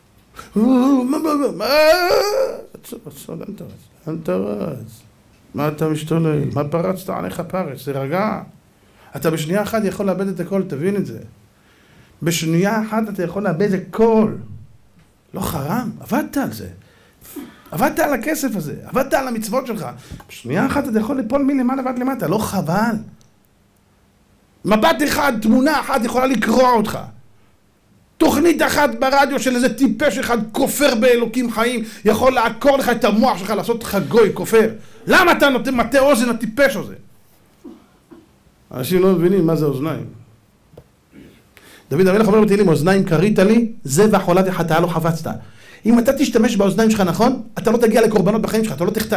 אל תרץ. מה אתה משתולל? מה פרצת עליך פרץ? תרגע. אתה בשנייה אחת יכול לאבד את הכל, תבין את זה. בשנייה אחת אתה יכול לאבד את הכל. לא חרם, עבדת על זה. עבדת על הכסף הזה, עבדת על המצוות שלך. בשנייה אחת אתה יכול ליפול מלמעלה ועד למטה, לא חבל. מבט אחד, תמונה אחת יכולה לקרוע אותך. תוכנית אחת ברדיו של איזה טיפש אחד כופר באלוקים חיים, יכול לעקור לך את המוח שלך, לעשות לך גוי, כופר. למה אתה נותן מטה אוזן הטיפש הזה? אנשים לא מבינים מה זה אוזניים. דוד המלך אומר בתהילים, אוזניים קרית לי, זה והחולת החטאה לא חפצת. אם אתה תשתמש באוזניים שלך נכון, אתה לא תגיע לקורבנות בחיים שלך, אתה לא תחטא.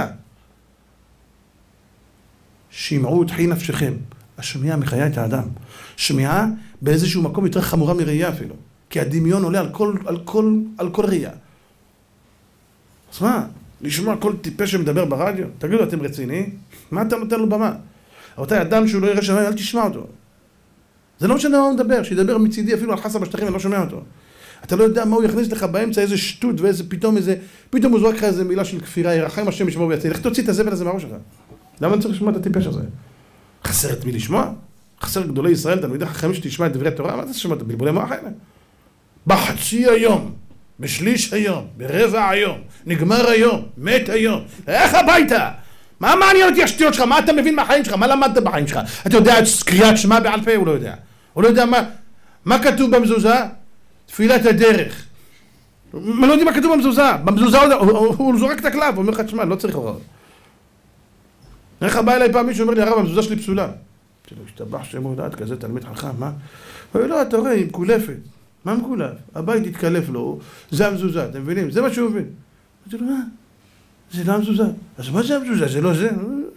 שמעו תחי נפשכם. השמיעה מחיה את האדם. שמיעה באיזשהו מקום יותר חמורה מראייה אפילו. כי הדמיון עולה על כל ראייה. אז מה? לשמוע כל טיפש שמדבר ברדיו? תגידו, אתם רציניים? מה אתה נותן לו במה? אותה אדם שהוא לא יראה שמיים, אל תשמע אותו. זה לא משנה מה הוא מדבר, שידבר מצידי אפילו על חסה בשטחים, אני לא שומע אותו. אתה לא יודע מה הוא יכניס לך באמצע, איזה שטות ואיזה פתאום הוא זורק לך איזה מילה של כפירה, ירחם השם ישמור ויציל. איך תוציא את הזבל הזה מהראש שלך? למה אני צריך לשמוע את הטיפש הזה? חסר את מי לשמוע? חסר גדולי ישראל, תלמידי חכמים שתשמע את דברי התורה? מה אתה תשמע את בלבולי מוח האלה? בחצי היום, בשליש היום, ברבע היום, נגמר היום, מת היום. איך הביתה? מה מעניין אותי השטויות שלך? מה אתה מבין מהחיים שלך? מה למדת בחיים שלך? אתה יודע את קריאת שמע בעל פה? הוא לא יודע. הוא לא יודע מה כתוב במזוזה? תפילת הדרך. מה לא יודע מה כתוב במזוזה? במזוזה הוא זורק את הקלף, הוא אומר לך, תשמע, לא צריך הוראות. איך בא אליי פעם מישהו אומר לי, הרב, המזוזה שלי פסולה. אמרתי לו, השתבח שם הודעת כזה תלמיד חכם, מה? הוא אומר, לא, אתה רואה, היא מקולפת. מה מקולף? הבית התקלף לו, זה המזוזה, אתם מבינים? זה מה שהוא מבין. אמרתי לו, מה? זה לא המזוזה. אז מה זה המזוזה? זה לא זה?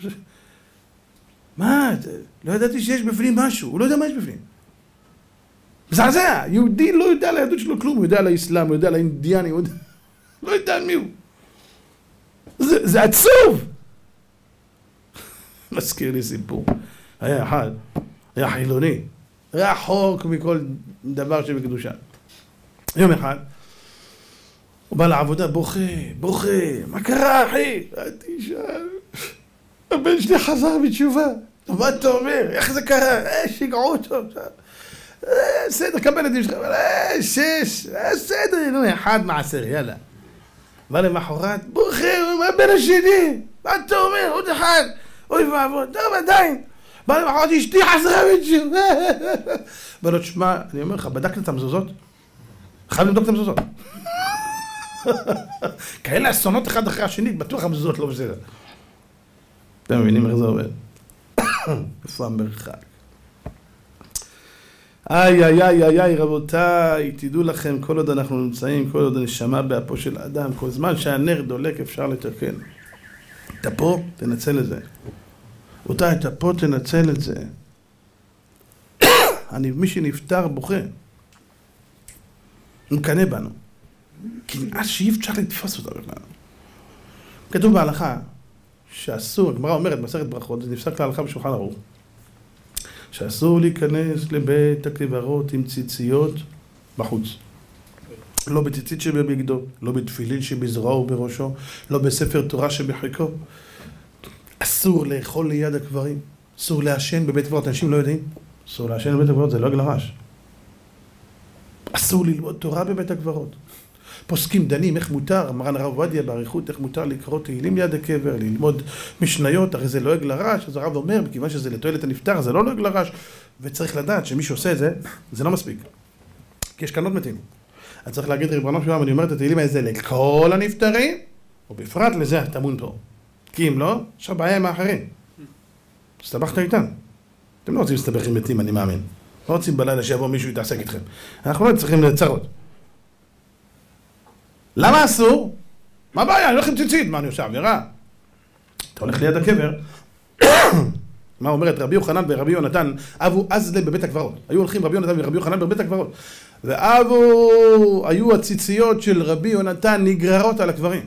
מה? לא ידעתי שיש בפנים משהו, הוא לא יודע מה יש בפנים. מזעזע, יהודי לא יודע על היהדות שלו כלום, הוא יודע על האסלאם, הוא יודע על האינדיאנים, הוא לא יודע על מי הוא. זה עצוב! מזכיר לי סיפור. היה אחד, היה חילוני, רחוק מכל דבר שבקדושה. יום אחד, הוא בא לעבודה, בוכה, מה קרה אחי? תשאל, הבן שלי חזר בתשובה. מה אתה אומר? איך זה קרה? שיגעו אותו. בסדר, קבל את שלך, 6, בסדר, נו, 1 מעשר, יאללה. בא למחרת, בוכה, מה הבן השני? מה אתה אומר? עוד אחד. אוי ואבוי, טוב עדיין. בא למחרת, אשתי חזרה בתשובה. בא לו, תשמע, אני אומר לך, בדקת את המזוזות? חייב לבדוק את המזוזות. כאלה אסונות אחד אחרי השני, בטוח המזוזות לא בסדר. אתם מבינים איך זה עובד? איפה המרחק? איי, רבותיי, תדעו לכם, כל עוד אנחנו נמצאים, כל עוד הנשמה באפו של האדם, כל זמן שהנר דולק אפשר לתקן. את אפו, תנצל את זה. אותה, את אפו, תנצל את זה. מי שנפטר בוכה. הוא מקנה בנו. כמעט שאי אפשר לתפוס אותה בכלל. כתוב בהלכה, שאסור, הגמרא אומרת, מסכת ברכות, זה נפסק להלכה בשולחן ערוך. שאסור להיכנס לבית הקברות עם ציציות בחוץ. לא בציצית שבבגדו, לא בתפילין שבזרועו ובראשו, לא בספר תורה שבחיקו. אסור לאכול ליד הקברים, אסור לעשן בבית קברות, אנשים לא יודעים. אסור לעשן בבית הקברות, זה לא גלרש. אסור ללמוד תורה בבית הקברות. פוסקים דנים איך מותר, מרן הרב עובדיה באריכות, איך מותר לקרוא תהילים ליד הקבר, ללמוד משניות, הרי זה לועג לרש, אז הרב אומר, מכיוון שזה לתועלת הנפטר, זה לא לועג לרש, וצריך לדעת שמי שעושה את זה, זה לא מספיק. כי יש קנות מתים. אז צריך להגיד, ריבונו של עולם, אני אומר את התהילים האלה לכל הנפטרים, ובפרט לזה הטמון פה. כי אם לא, יש בעיה עם האחרים. הסתבכת איתם. אתם לא רוצים להסתבך עם מתים, אני מאמין. לא רוצים בלילה שיבוא מישהו יתעסק איתכם. אנחנו לא צריכים לצרות. למה אסור? מה הבעיה? אני הולך עם ציצית. מה אני עושה? עבירה. אתה הולך ליד הקבר, מה אומרת? רבי יוחנן ורבי יונתן אבו אזלה בבית הקברות. היו הולכים רבי יונתן ורבי יוחנן בבית הקברות. היו הציציות של רבי יונתן נגררות על הקברים.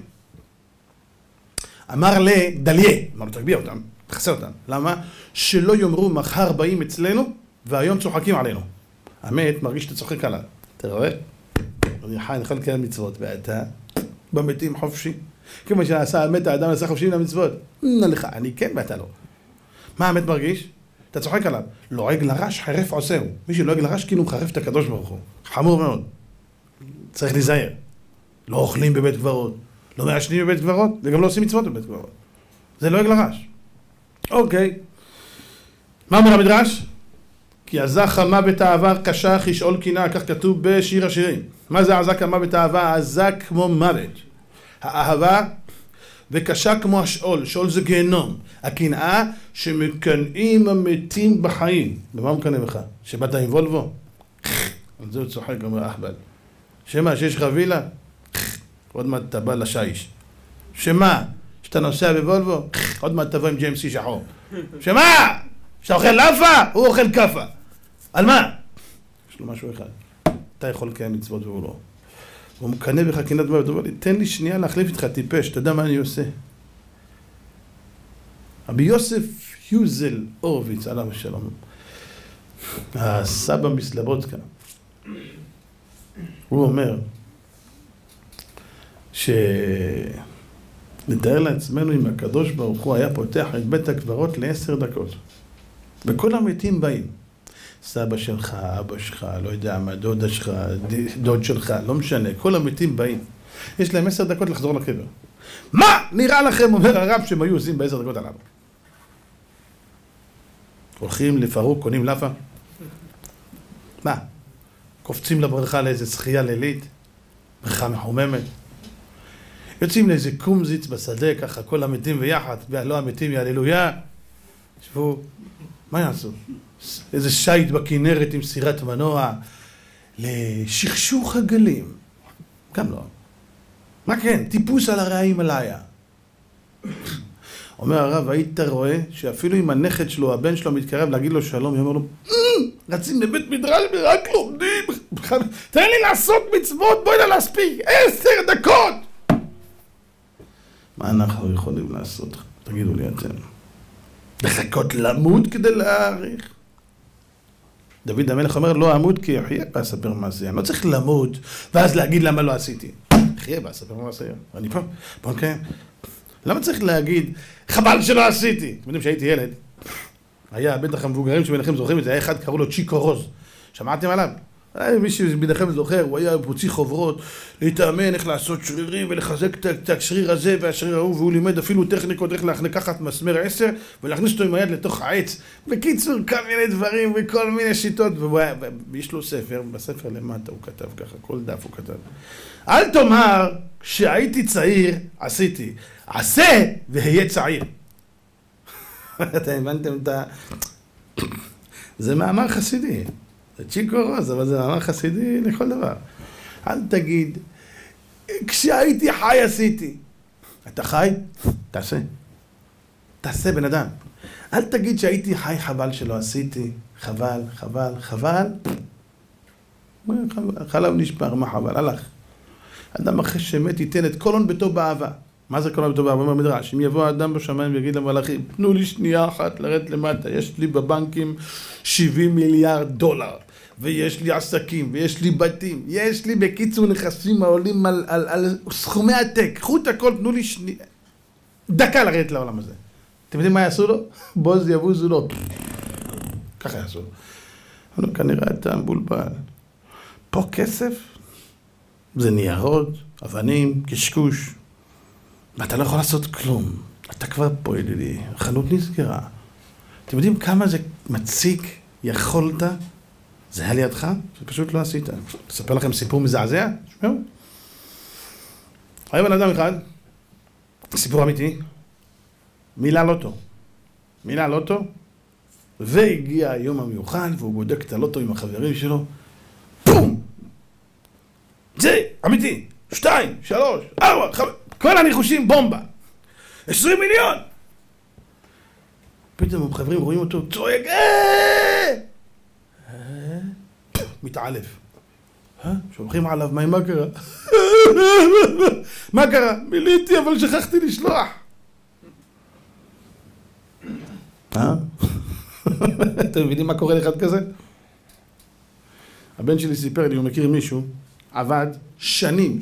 אמר לדליה, אמר לו תגביה אותם, תחסה אותם. למה? שלא יאמרו מחר באים אצלנו והיום צוחקים עלינו. המת מרגיש שאתה צוחק עליו. אתה רואה? אני חי, אני יכול לקיים מצוות, ואתה במתים חופשי. כמו שעשה המת האדם עשה חופשי למצוות. לך, אני כן ואתה לא. מה המת מרגיש? אתה צוחק עליו. לועג לרש חרף עושהו. מי שלועג לרש כאילו מחרף את הקדוש ברוך הוא. חמור מאוד. צריך להיזהר. לא אוכלים בבית קברות, לא מעשנים בבית קברות, וגם לא עושים מצוות בבית קברות. זה לועג לרש. אוקיי. מה אומר המדרש? כי עזה חמה בתאווה קשה כשאול קינה, כך כתוב בשיר השירים. מה זה עזה חמה בתאווה? עזה כמו מוות. האהבה וקשה כמו השאול, שאול זה גיהנום. הקנאה שמקנאים המתים בחיים. במה הוא מקנא בך? שבאת עם וולבו? על זה הוא צוחק, אומר אחבל. שמה, שיש לך וילה? עוד מעט אתה בא לשיש. שמה? שאתה נוסע בוולבו? עוד מעט תבוא עם ג'יימסי שחור. שמה? שאתה אוכל לאפה? הוא אוכל קפה. על מה? יש לו משהו אחד. אתה יכול לקיים מצוות והוא לא. הוא מקנא בך קנאת מוות, הוא אומר לי, תן לי שנייה להחליף איתך טיפש, אתה יודע מה אני עושה? רבי יוסף יוזל הורוביץ, עליו השלום, הסבא מסלבודקה, הוא אומר שנתאר לעצמנו אם הקדוש ברוך הוא היה פותח את בית הקברות ל10 דקות וכל המתים באים, סבא שלך, אבא שלך, לא יודע מה, דודה שלך, דוד שלך, לא משנה, כל המתים באים. יש להם 10 דקות לחזור לקבר. מה נראה לכם, אומר הרב, שהם היו עושים ב10 דקות עליו? הולכים לפרוק, קונים לאפה? מה? קופצים לברכה לאיזה שחייה לילית? בריכה מחוממת? יוצאים לאיזה קומזיץ בשדה, ככה כל המתים ביחד, ולא המתים יהללויה. שבו, מה יעשו? איזה שייט בכנרת עם סירת מנוע, לשכשוך הגלים. גם לא. מה כן? טיפוס על הרעים עליה. אומר הרב, היית רואה שאפילו אם הנכד שלו, הבן שלו מתקרב להגיד לו שלום, הוא אומר לו, רצים לבית מדרש ורק לומדים, תן לי לעשות מצוות, בואי לה להספיק, 10 דקות! מה אנחנו יכולים לעשות? תגידו לי אתם. לחכות למות כדי להאריך? דוד המלך אומר, לא אמות כי אחיה ואספר מעשייה. אני לא צריך למות ואז להגיד למה לא עשיתי. אחיה ואספר מעשייה. אני פה, בוא נקיים. למה צריך להגיד, חבל שלא עשיתי? אתם יודעים שהייתי ילד, היה בטח המבוגרים שבינכם זוכרים את זה, היה אחד קראו לו צ'יקו רוז. שמעתם עליו? מישהו בינכם זוכר, הוא היה פוצי חוברות, להתאמן איך לעשות שרירים ולחזק את השריר הזה והשריר ההוא, והוא לימד אפילו טכניקות איך לקחת מסמר 10 ולהכניס אותו עם היד לתוך העץ. בקיצור, כל מיני דברים וכל מיני שיטות, ויש לו ספר, בספר למטה הוא כתב ככה, כל דף הוא כתב. אל תאמר שהייתי צעיר, עשיתי. עשה והיה צעיר. אתם הבנתם את ה... זה מאמר חסידי. זה צ'יקו רוז, אבל זה מאמר חסידי לכל דבר. אל תגיד, כשהייתי חי עשיתי. אתה חי? תעשה. תעשה בן אדם. אל תגיד שהייתי חי חבל שלא עשיתי. חבל, חבל, חבל. חלב נשבר, מה חבל? הלך. אדם אחרי שמת ייתן את כל הון ביתו באהבה. מה זה כל הון ביתו באהבה? אומר מדרש, אם יבוא האדם בשמיים ויגיד למלאכים, תנו לי שנייה אחת לרדת למטה, יש לי בבנקים 70 מיליארד דולר, ויש לי עסקים, ויש לי בתים, יש לי בקיצור נכסים העולים על סכומי עתק, קחו את הכל, תנו לי שנייה, דקה לרדת לעולם הזה. אתם יודעים מה יעשו לו? בוז יבוזו לו. ככה יעשו לו. אבל כנראה אתה מבולבל. פה כסף, זה ניירות, אבנים, קשקוש. ואתה לא יכול לעשות כלום. אתה כבר פה, ידידי. החנות נסגרה. אתם יודעים כמה זה מציק יכולת? זה היה לידך? שפשוט לא עשית. אספר לכם סיפור מזעזע? שמעו. היה בן אדם אחד, סיפור אמיתי, מילה לוטו. מילה לוטו, והגיע היום המיוחד, והוא בודק את הלוטו עם החברים שלו. פום! זה אמיתי. 2, 3, 4, 5, כל הניחושים בומבה. 20 מיליון. פתאום חברים רואים אותו, צועק, מתעלף. שולחים עליו, מה קרה? מה קרה? מיליתי, אבל שכחתי לשלוח. אתם מבינים מה קורה לאחד כזה? הבן שלי סיפר לי, הוא מכיר מישהו, עבד שנים,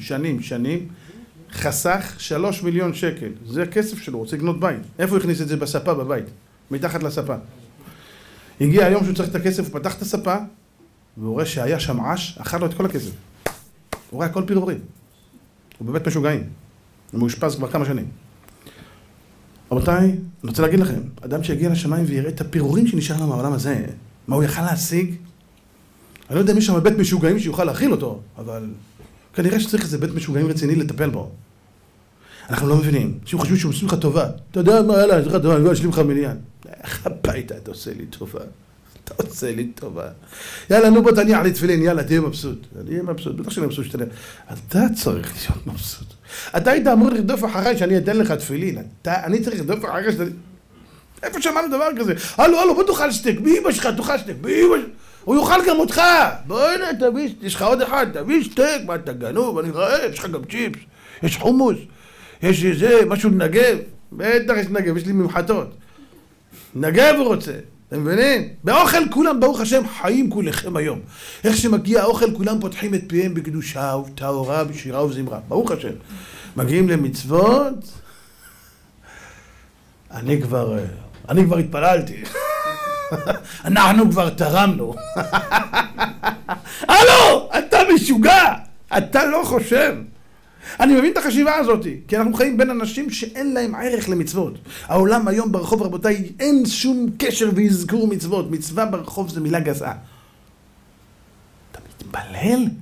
חסך 3 מיליון שקל. זה הכסף שלו, הוא רוצה לקנות בית. איפה הוא הכניס את זה? בספה בבית, מתחת לספה. הגיע היום שהוא צריך את הכסף, הוא פתח את הספה, והוא רואה שהיה שם עש, אכל לו את כל הכסף. הוא רואה הכל פירורים. הוא בבית משוגעים. הוא מאושפז כבר כמה שנים. רבותיי, אני רוצה להגיד לכם, אדם שיגיע לשמיים ויראה את הפירורים שנשאר לו מהעולם הזה, מה הוא יכל להשיג? אני לא יודע מי שם בבית משוגעים שיוכל להכיל אותו, אבל כנראה שצריך איזה בית משוגעים רציני לטפל בו. אנחנו לא מבינים. אנשים חושבים שהוא עושים לך טובה. אתה יודע מה, יאללה, יש לך טובה, אני אשלים לך מיליון. איך הביתה, אתה עושה לי טובה. אתה עושה לי טובה. יאללה, נו בוא תניח לי תפילין, יאללה, תהיה מבסוט. אני אהיה מבסוט, בטח שאני מבסוט שתניה. אתה צריך להיות מבסוט. אתה היית אמור לרדוף אחריי שאני אתן לך תפילין. אני צריך לרדוף אחריי שאתה... איפה שמענו דבר כזה? הלו, בוא תאכל שטק, באמא שלך, תאכל שטק, באמא שלך. הוא יאכל גם אותך. בוא הנה, תביא, יש לך עוד אחד, תביא שטק, מה אתה גנוב, אני רעב, יש לך גם צ'יפס, יש חומוס, יש איזה, משהו נגב. בטח יש נגב, יש לי ממחטות. נגב הוא רוצה. אתם מבינים? באוכל כולם, ברוך השם, חיים כולכם היום. איך שמגיע האוכל, כולם פותחים את פיהם בקדושה וטהרה, בשירה וזמרה. ברוך השם. מגיעים למצוות, אני כבר התפללתי. אנחנו כבר תרמנו. הלו, אתה משוגע. אתה לא חושב. אני מבין את החשיבה הזאת, כי אנחנו חיים בין אנשים שאין להם ערך למצוות. העולם היום ברחוב, רבותיי, אין שום קשר ויזכור מצוות. מצווה ברחוב זה מילה גסה. אתה מתפלל? הוא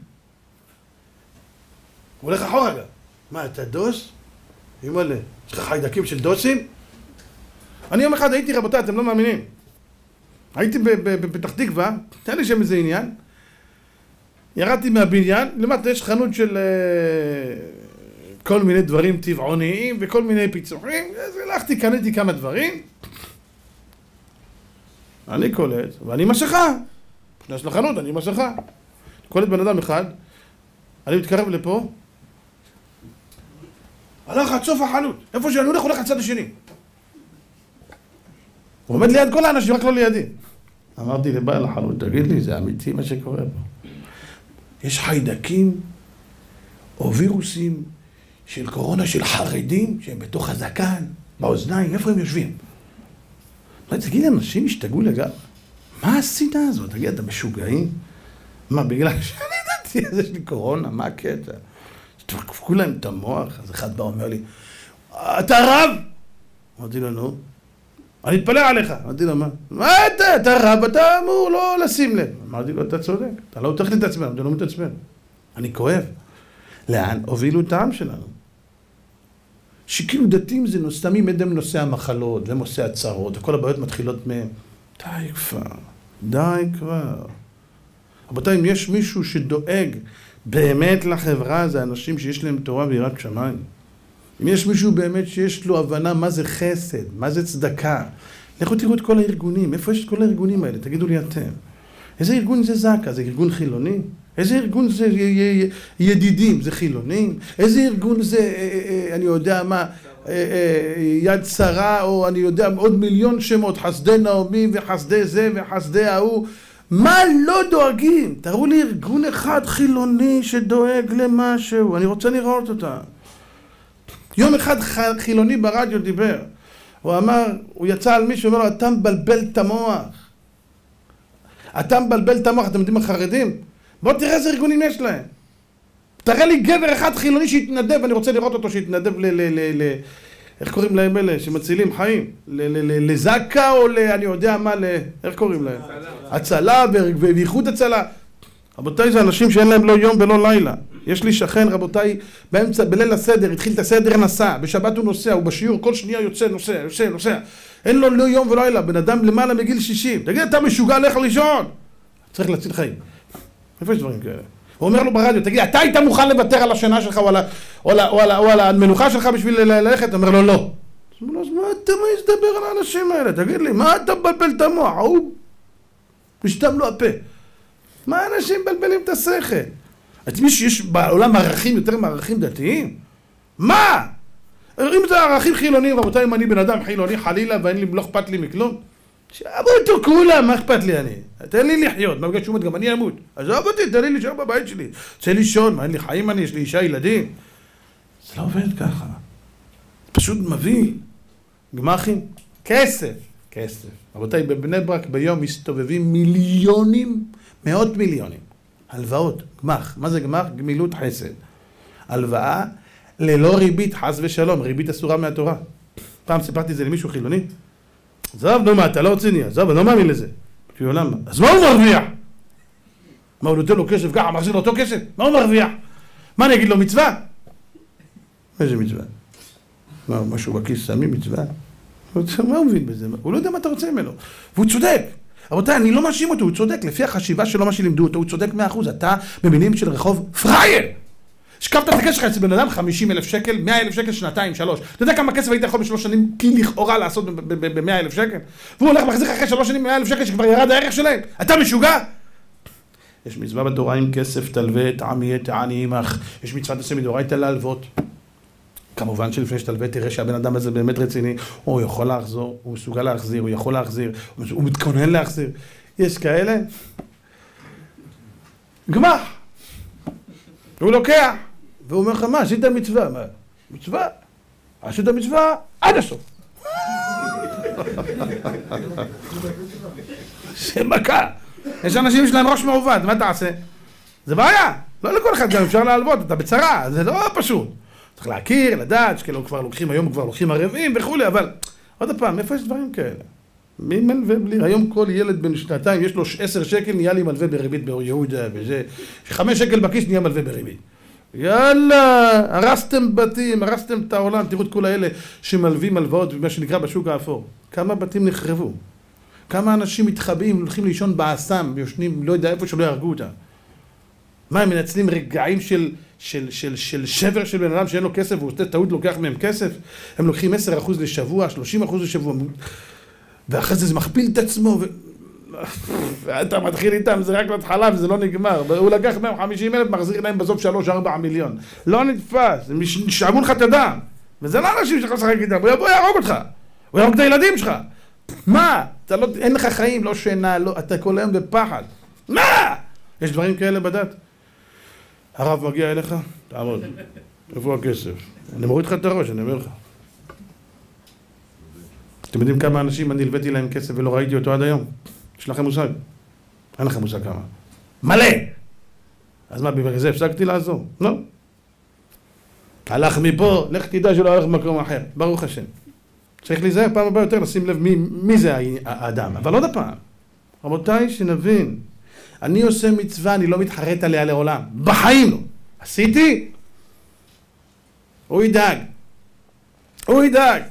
הולך אחורה רגע. מה, אתה דוס? אימא'לה, יש לך חיידקים של דוסים? אני יום אחד הייתי, רבותיי, אתם לא מאמינים. הייתי בפתח תקווה, תן לי שם איזה עניין. ירדתי מהבניין, למטה יש חנות של כל מיני דברים טבעוניים וכל מיני פיצוחים, אז הלכתי, קניתי כמה דברים. אני קולט, ואני מסכה. נכנס לחנות, אני מסכה. קולט בן אדם אחד, אני מתקרב לפה, הלך עד סוף החנות, איפה שאני הולך לצד השני. הוא עומד ליד כל האנשים, רק לא לידי. אמרתי לבעל החנות, תגיד לי, זה אמיתי מה שקורה פה. יש חיידקים או וירוסים של קורונה של חרדים שהם בתוך הזקן, באוזניים, איפה הם יושבים? תגיד, אנשים השתגעו לגמרי. מה השנאה הזאת? תגיד, אתה משוגעים? מה, בגלל שאני ידעתי, יש לי קורונה, מה הקטע? תפקפקו להם את המוח. אז אחד בא אומר לי, אתה רב? אמרתי לו, נו. אני אתפלל עליך. אמרתי לו, מה אתה רב? אתה אמור לא לשים לב. אמרתי לו, אתה צודק. אתה לא צריך להתעצבן, אתה לא מתעצבן. אני כואב. לאן הובילו את העם שלנו? שכאילו דתיים זה תמיד אדם נושא המחלות ונושא הצרות, וכל הבעיות מתחילות מהם. די כבר. רבותיי, אם יש מישהו שדואג באמת לחברה, זה אנשים שיש להם תורה ויראת שמיים. אם יש מישהו באמת שיש לו הבנה מה זה חסד, מה זה צדקה, לכו תראו את כל הארגונים, איפה יש את כל הארגונים האלה? תגידו לי אתם. איזה ארגון זה זקה? זה ארגון חילוני? איזה ארגון זה ידידים? זה חילונים? איזה ארגון זה, אני יודע מה, יד שרה, או אני יודע עוד מיליון שמות, חסדי נעמי וחסדי זה וחסדי ההוא. מה לא דואגים? תראו לי ארגון אחד חילוני שדואג למשהו, אני רוצה לראות אותה. יום אחד חילוני ברדיו דיבר, הוא אמר, הוא יצא על מישהו, הוא אומר לו, אתה מבלבל את המוח. אתה מבלבל את המוח, אתם יודעים החרדים? בוא תראה איזה ארגונים יש להם. תראה לי גבר אחד חילוני שהתנדב, אני רוצה לראות אותו שהתנדב איך קוראים להם אלה שמצילים חיים? לזקה או אני יודע מה, איך קוראים להם? הצלה ואיחוד הצלה. רבותיי, זה אנשים שאין להם לא יום ולא לילה. יש לי שכן, רבותיי, בליל הסדר, התחיל את הסדר, נסע, בשבת הוא נוסע, הוא בשיעור, כל שנייה יוצא, נוסע. אין לו לא יום ולא לילה, בן אדם למעלה מגיל 60. תגיד, אתה משוגע, לך לישון. צריך להציל חיים. איפה יש דברים כאלה? הוא אומר לו ברדיו, תגיד, אתה היית מוכן לוותר על השינה שלך או על המנוחה שלך בשביל ללכת? הוא אומר לו, לא. אז מה אתה מדבר על האנשים האלה? תגיד לי, מה אתה מבלבל את המוח? הוא משתם לו הפה. מה אנשים מבלבלים את השכל? את מי שיש בעולם ערכים יותר מערכים דתיים? מה? אם זה ערכים חילוניים, רבותיי, אם אני בן אדם חילוני חלילה ואין לי, לא אכפת לי מכלום, שעבודו כולם, מה אכפת לי אני? תן לי לחיות, מה בגלל שהוא גם אני אמות. אז עבוד אותי, תן לי להישאר בבית שלי. רוצה לישון, מה אין לי חיים אני, יש לי אישה, ילדים. זה לא עובד ככה. פשוט מביא גמחים, כסף. רבותיי, בבני ברק ביום מסתובבים מיליונים, מאות מיליונים. הלוואות, גמח. מה זה גמח? גמילות חסד. הלוואה ללא ריבית, חס ושלום, ריבית אסורה מהתורה. פעם סיפרתי את זה למישהו חילוני. עזוב, נו מה, אתה לא רציני, עזוב, אני לא מאמין לזה. כאילו, למה? אז מה הוא מרוויח? מה, הוא נותן לו כסף ככה, מחזיר לו אותו כסף? מה הוא מרוויח? מה אני אגיד לו, מצווה? איזה מצווה? מה, משהו בכיס שמים מצווה? מה הוא מבין בזה? הוא לא יודע מה אתה רוצה ממנו. והוא צודק. רבותיי, אני לא מאשים אותו, הוא צודק. לפי החשיבה שלו, מה שלימדו אותו, הוא צודק 100%. אתה במילים של רחוב פרייר. שקפת את הכסף שלך אצל בן אדם 50,000 שקל, 100,000 שקל, שנתיים, 3. אתה יודע כמה כסף היית יכול ב3 שנים כי לכאורה לעשות ב100,000 שקל? והוא הולך מחזיק אחרי 3 שנים 100,000 שקל שכבר ירד הערך שלהם. אתה משוגע? יש מצווה בתורה עם כסף תלווה את עמי את העני עמך. יש מצוות עשה מדאורייתא להלוות. כמובן שלפני שתלווה תראה שהבן אדם הזה באמת רציני, הוא יכול להחזור, הוא מסוגל להחזיר, הוא יכול להחזיר, הוא מתכונן להחזיר. יש כאלה. גמח. הוא לוקח. והוא אומר לך, מה, עשית מצווה? מה? מצווה? עשית מצווה עד הסוף. שמכה. יש אנשים שלהם ראש מעובד, מה אתה עושה? זה בעיה. לא לכל אחד גם אפשר להלוות, אתה בצרה, זה לא פשוט. צריך להכיר, לדעת, שכאילו כבר לוקחים, היום כבר לוקחים ערבים וכולי, אבל עוד פעם, איפה יש דברים כאלה? מי מלווה בלי? היום כל ילד בן 2 יש לו 10 שקל, נהיה לי מלווה בריבית באור יהודה, וזה 5 שקל בכיס נהיה מלווה בריבית. יאללה, הרסתם בתים, הרסתם את העולם, תראו את כל האלה שמלווים הלוואות, מה שנקרא בשוק האפור. כמה בתים נחרבו? כמה אנשים מתחבאים, הולכים לישון באסם, ויושנים, לא יודע איפה שלא יהרגו אותם. מה, הם מנצלים רגעים של שבר של בן אדם שאין לו כסף, והוא עושה טעות לוקח מהם כסף? הם לוקחים 10% לשבוע, 30% לשבוע, ואחרי זה מכפיל את עצמו, ואתה מתחיל איתם, זה רק להתחלה וזה לא נגמר. הוא לקח מהם 50,000, מחזיר להם בסוף 3-4 מיליון. לא נתפס, הם שעבו לך את הדם. וזה לא אנשים שלך לשחק איתם, הוא יבוא יהרוג אותך. הוא יהרוג את הילדים שלך. מה? אין לך חיים, לא שינה, אתה כל היום בפחד. מה? יש דברים כאלה בדת. הרב מגיע אליך, תעמוד. איפה הכסף? אני מוריד לך את הראש, אני אומר לך. אתם יודעים כמה אנשים אני הלוויתי להם כסף ולא ראיתי אותו עד היום? יש לכם מושג? אין לכם מושג כמה. מלא! אז מה, בגלל זה הפסקתי לעזור? לא. הלך מפה, לך תדע שלא הלך במקום אחר. ברוך השם. צריך להיזהר פעם הבאה יותר, לשים לב מי זה האדם. אבל עוד הפעם, רבותיי, שנבין, אני עושה מצווה, אני לא מתחרט עליה לעולם. בחיים לא. עשיתי? הוא ידאג. הוא ידאג.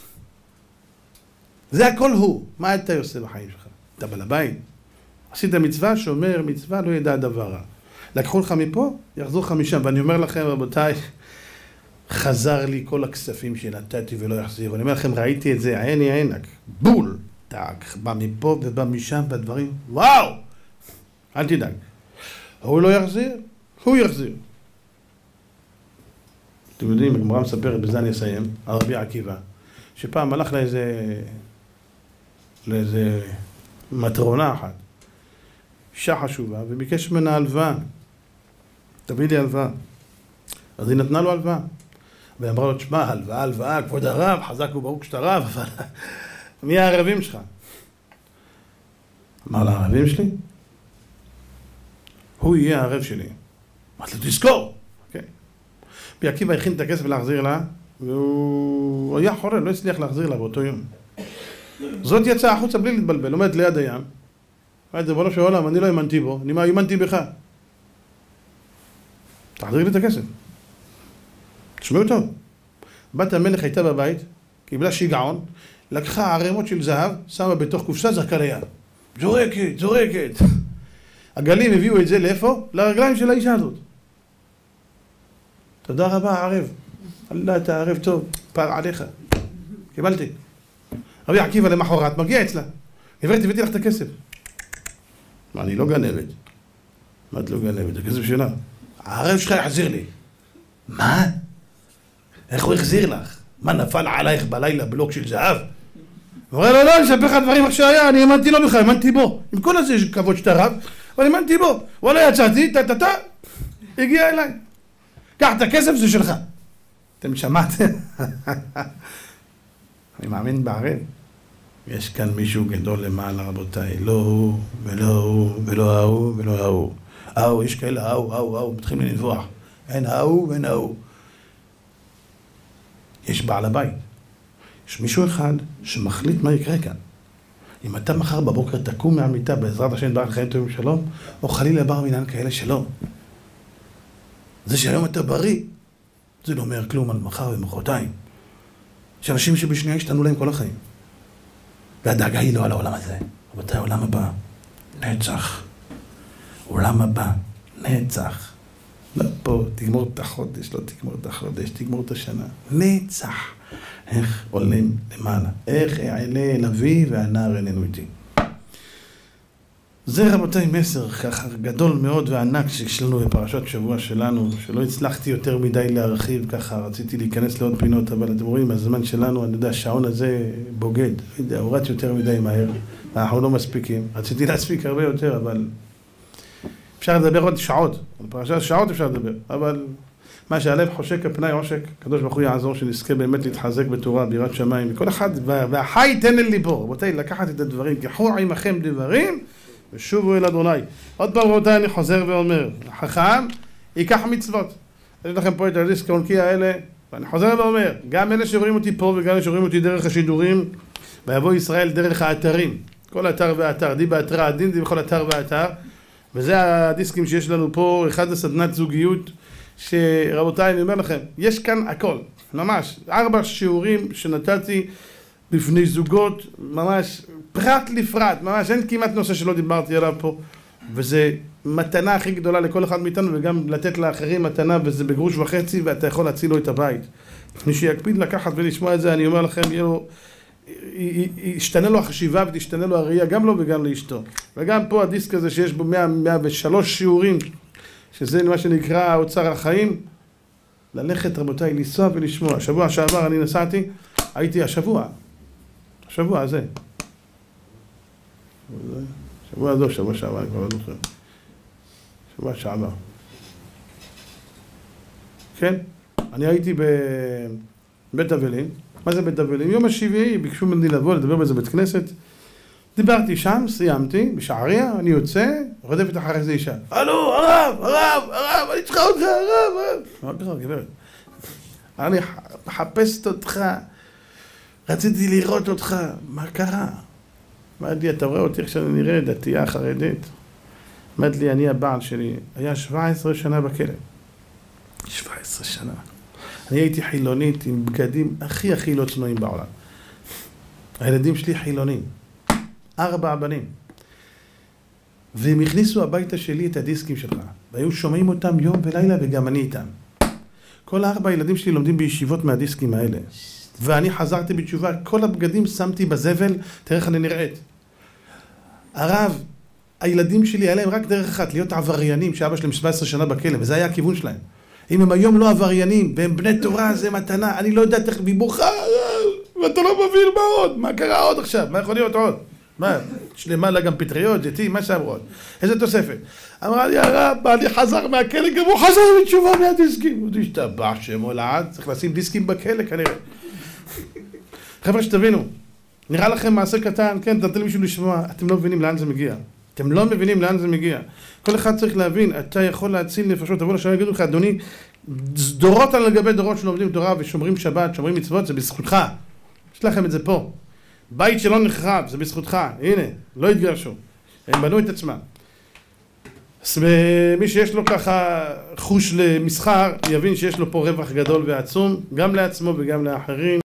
זה הכל הוא. מה אתה עושה בחיים שלך? אתה בעל הבית. עשית מצווה שאומר מצווה לא ידע דבר רע. לקחו לך מפה, יחזור לך משם. ואני אומר לכם, רבותיי, חזר לי כל הכספים שנתתי ולא יחזיר. ואני אומר לכם, ראיתי את זה, עיני עינק. בול. טק, בא מפה ובא משם בדברים. וואו! אל תדאג. הוא לא יחזיר, הוא יחזיר. אתם יודעים, הגמרא מספרת, בזה אני אסיים, על רבי עקיבא, שפעם הלך לאיזה מטרונה אחת, אישה חשובה, וביקש ממנה הלוואה. תביא לי הלוואה. אז היא נתנה לו הלוואה. ואמרה לו, תשמע, הלוואה, כבוד הרב, חזק וברוך שאתה רב, אבל מי הערבים שלך? אמר לה, הערבים שלי? הוא יהיה הערב שלי. אמרת לו, תזכור. אוקיי. רבי עקיבא הכין את הכסף להחזיר לה, והוא היה חורה, לא הצליח להחזיר לה באותו יום. זאת יצאה החוצה בלי להתבלבל, עומדת ליד הים. אמרת, זה בנו של עולם, אני לא האמנתי בו, אני מה האמנתי בך. תחזיר לי את הכסף. תשמעו טוב. בת המלך הייתה בבית, קיבלה שיגעון, לקחה ערימות של זהב, שמה בתוך קופסה, זרקה ליד. זורקת. הגלים הביאו את זה לאיפה? לרגליים של האישה הזאת. תודה רבה, ערב. אללה, אתה ערב טוב, פער עליך. קיבלתי. רבי עקיבא למחרת מגיע אצלה. גברת, הבאתי לך את הכסף. מה, אני לא גנבת. מה את לא גנבת? זה כסף שלה. הרב שלך יחזיר לי. מה? איך הוא החזיר לך? מה, נפל עלייך בלילה בלוק של זהב? הוא אומר לו, לא, אני אספר לך דברים איך שהיה, אני האמנתי לו בכלל, האמנתי בו. עם כל הזה יש כבוד שאתה רב, אבל האמנתי בו. וואלה, יצאתי, הגיע אליי. קח את הכסף, זה שלך. אתם שמעתם? אני מאמין בערב. יש כאן מישהו גדול למעלה, רבותיי. לא הוא, ולא הוא, ולא ההוא, ולא ההוא. ההוא, יש כאלה, ההוא, מתחילים לנבוח. אין ההוא ואין ההוא. יש בעל הבית. יש מישהו אחד שמחליט מה יקרה כאן. אם אתה מחר בבוקר תקום מהמיטה בעזרת השם ברוך חיים טובים שלום, או חלילה בר מינן כאלה שלום. זה שהיום אתה בריא, זה לא אומר כלום על מחר ומחרתיים. יש אנשים שבשנייה השתנו להם כל החיים. והדאגה היא לא על העולם הזה. רבותיי, העולם הבא, נצח. עולם הבא, נצח. לא פה, תגמור את החודש, לא תגמור את החודש, תגמור את השנה. נצח. איך עולים למעלה? איך אעלה אל אבי והנער איננו איתי? זה רבותיי מסר ככה גדול מאוד וענק שיש לנו בפרשת שבוע שלנו, שלא הצלחתי יותר מדי להרחיב ככה, רציתי להיכנס לעוד פינות, אבל אתם רואים, הזמן שלנו, אני יודע, השעון הזה בוגד, הוא רץ יותר מדי מהר, אנחנו לא מספיקים, רציתי להספיק הרבה יותר, אבל אפשר לדבר עוד שעות, על פרשת שעות אפשר לדבר, אבל מה שהלב חושק הפנאי עושק, הקדוש ברוך הוא יעזור שנזכה באמת להתחזק בתורה, ביראת שמיים, וכל אחד, והחי תן אל ליבו, רבותיי, לקחת את הדברים, קחו עמכם דברים, ושובו אל אדוני. עוד פעם רבותיי, אני חוזר ואומר, החכם ייקח מצוות. יש לכם פה את הדיסק העונקי האלה, ואני חוזר ואומר, גם אלה שרואים אותי פה וגם אלה שרואים אותי דרך השידורים, ויבוא ישראל דרך האתרים, כל אתר ואתר, די באתר הדין, די בכל אתר ואתר, וזה הדיסקים שיש לנו פה, אחד הסדנת זוגיות, שרבותיי, אני אומר לכם, יש כאן הכל, ממש, 4 שיעורים שנתתי בפני זוגות, ממש, פרט לפרט, ממש, אין כמעט נושא שלא דיברתי עליו פה, וזה מתנה הכי גדולה לכל אחד מאיתנו, וגם לתת לאחרים מתנה, וזה בגרוש וחצי, ואתה יכול להציל לו את הבית. מי שיקפיד לקחת ולשמוע את זה, אני אומר לכם, ישתנה לו החשיבה ותשתנה לו הראייה, גם לו וגם לאשתו. וגם פה הדיסק הזה שיש בו 103 שיעורים, שזה מה שנקרא האוצר החיים, ללכת רבותיי, לנסוע ולשמוע. השבוע שעבר אני נסעתי, הייתי השבוע הזה. שבוע שעבר, אני כבר לא זוכר. שבוע שעבר. כן, אני הייתי בבית אבלים. מה זה בית אבלים? יום השביעי, ביקשו ממני לבוא, לדבר באיזה בית כנסת. דיברתי שם, סיימתי, בשעריה, אני יוצא, רודפת אחרי איזה אישה. הלו, הרב, אני צריכה אותך, הרב. מה קרה, גברת? אני מחפשת אותך, רציתי לראות אותך, מה קרה? אמרת לי, אתה רואה אותי איך שאני נראה, דתייה חרדית. אמרת לי, אני הבעל שלי, היה 17 שנה בכלא. 17 שנה. אני הייתי חילונית עם בגדים הכי לא צנועים בעולם. הילדים שלי חילונים. 4 בנים. והם הכניסו הביתה שלי את הדיסקים שלך. והיו שומעים אותם יום ולילה וגם אני איתם. כל 4 הילדים שלי לומדים בישיבות מהדיסקים האלה. ואני חזרתי בתשובה, כל הבגדים שמתי בזבל, תראה איך אני נראית. הרב, הילדים שלי היה להם רק דרך אחת, להיות עבריינים, שאבא שלהם 17 שנה בכלא, וזה היה הכיוון שלהם. אם הם היום לא עבריינים, והם בני תורה, זה מתנה, אני לא יודעת איך ביבוכה, ואתה לא מבין מה עוד, מה קרה עוד עכשיו, מה יכול להיות עוד? מה, שלמה לה גם פטריות, ג'טי, מה שעברו עוד? איזה תוספת? אמרה לי, הרב, אני חזר מהכלא, גם הוא חזר בתשובה מהדיסקים. הוא השתבח שמו לעד, צריך לשים דיסקים בכלא כנראה. חבר'ה, שתבינו, נראה לכם מעשה קטן, כן, תתן מישהו לשמוע, אתם לא מבינים לאן זה מגיע. אתם לא מבינים לאן זה מגיע. כל אחד צריך להבין, אתה יכול להציל נפשות, תבוא לשם, יגידו לך, אדוני, דורות על לגבי דורות שלומדים תורה ושומרים שבת, שומרים מצוות, זה בזכותך. יש לכם את זה פה. בית שלא נחרב, זה בזכותך. הנה, לא התגרשו. הם בנו את עצמם. אז מי שיש לו ככה חוש למסחר, יבין שיש לו פה רווח גדול ועצום, גם לעצמו וגם לאחרים.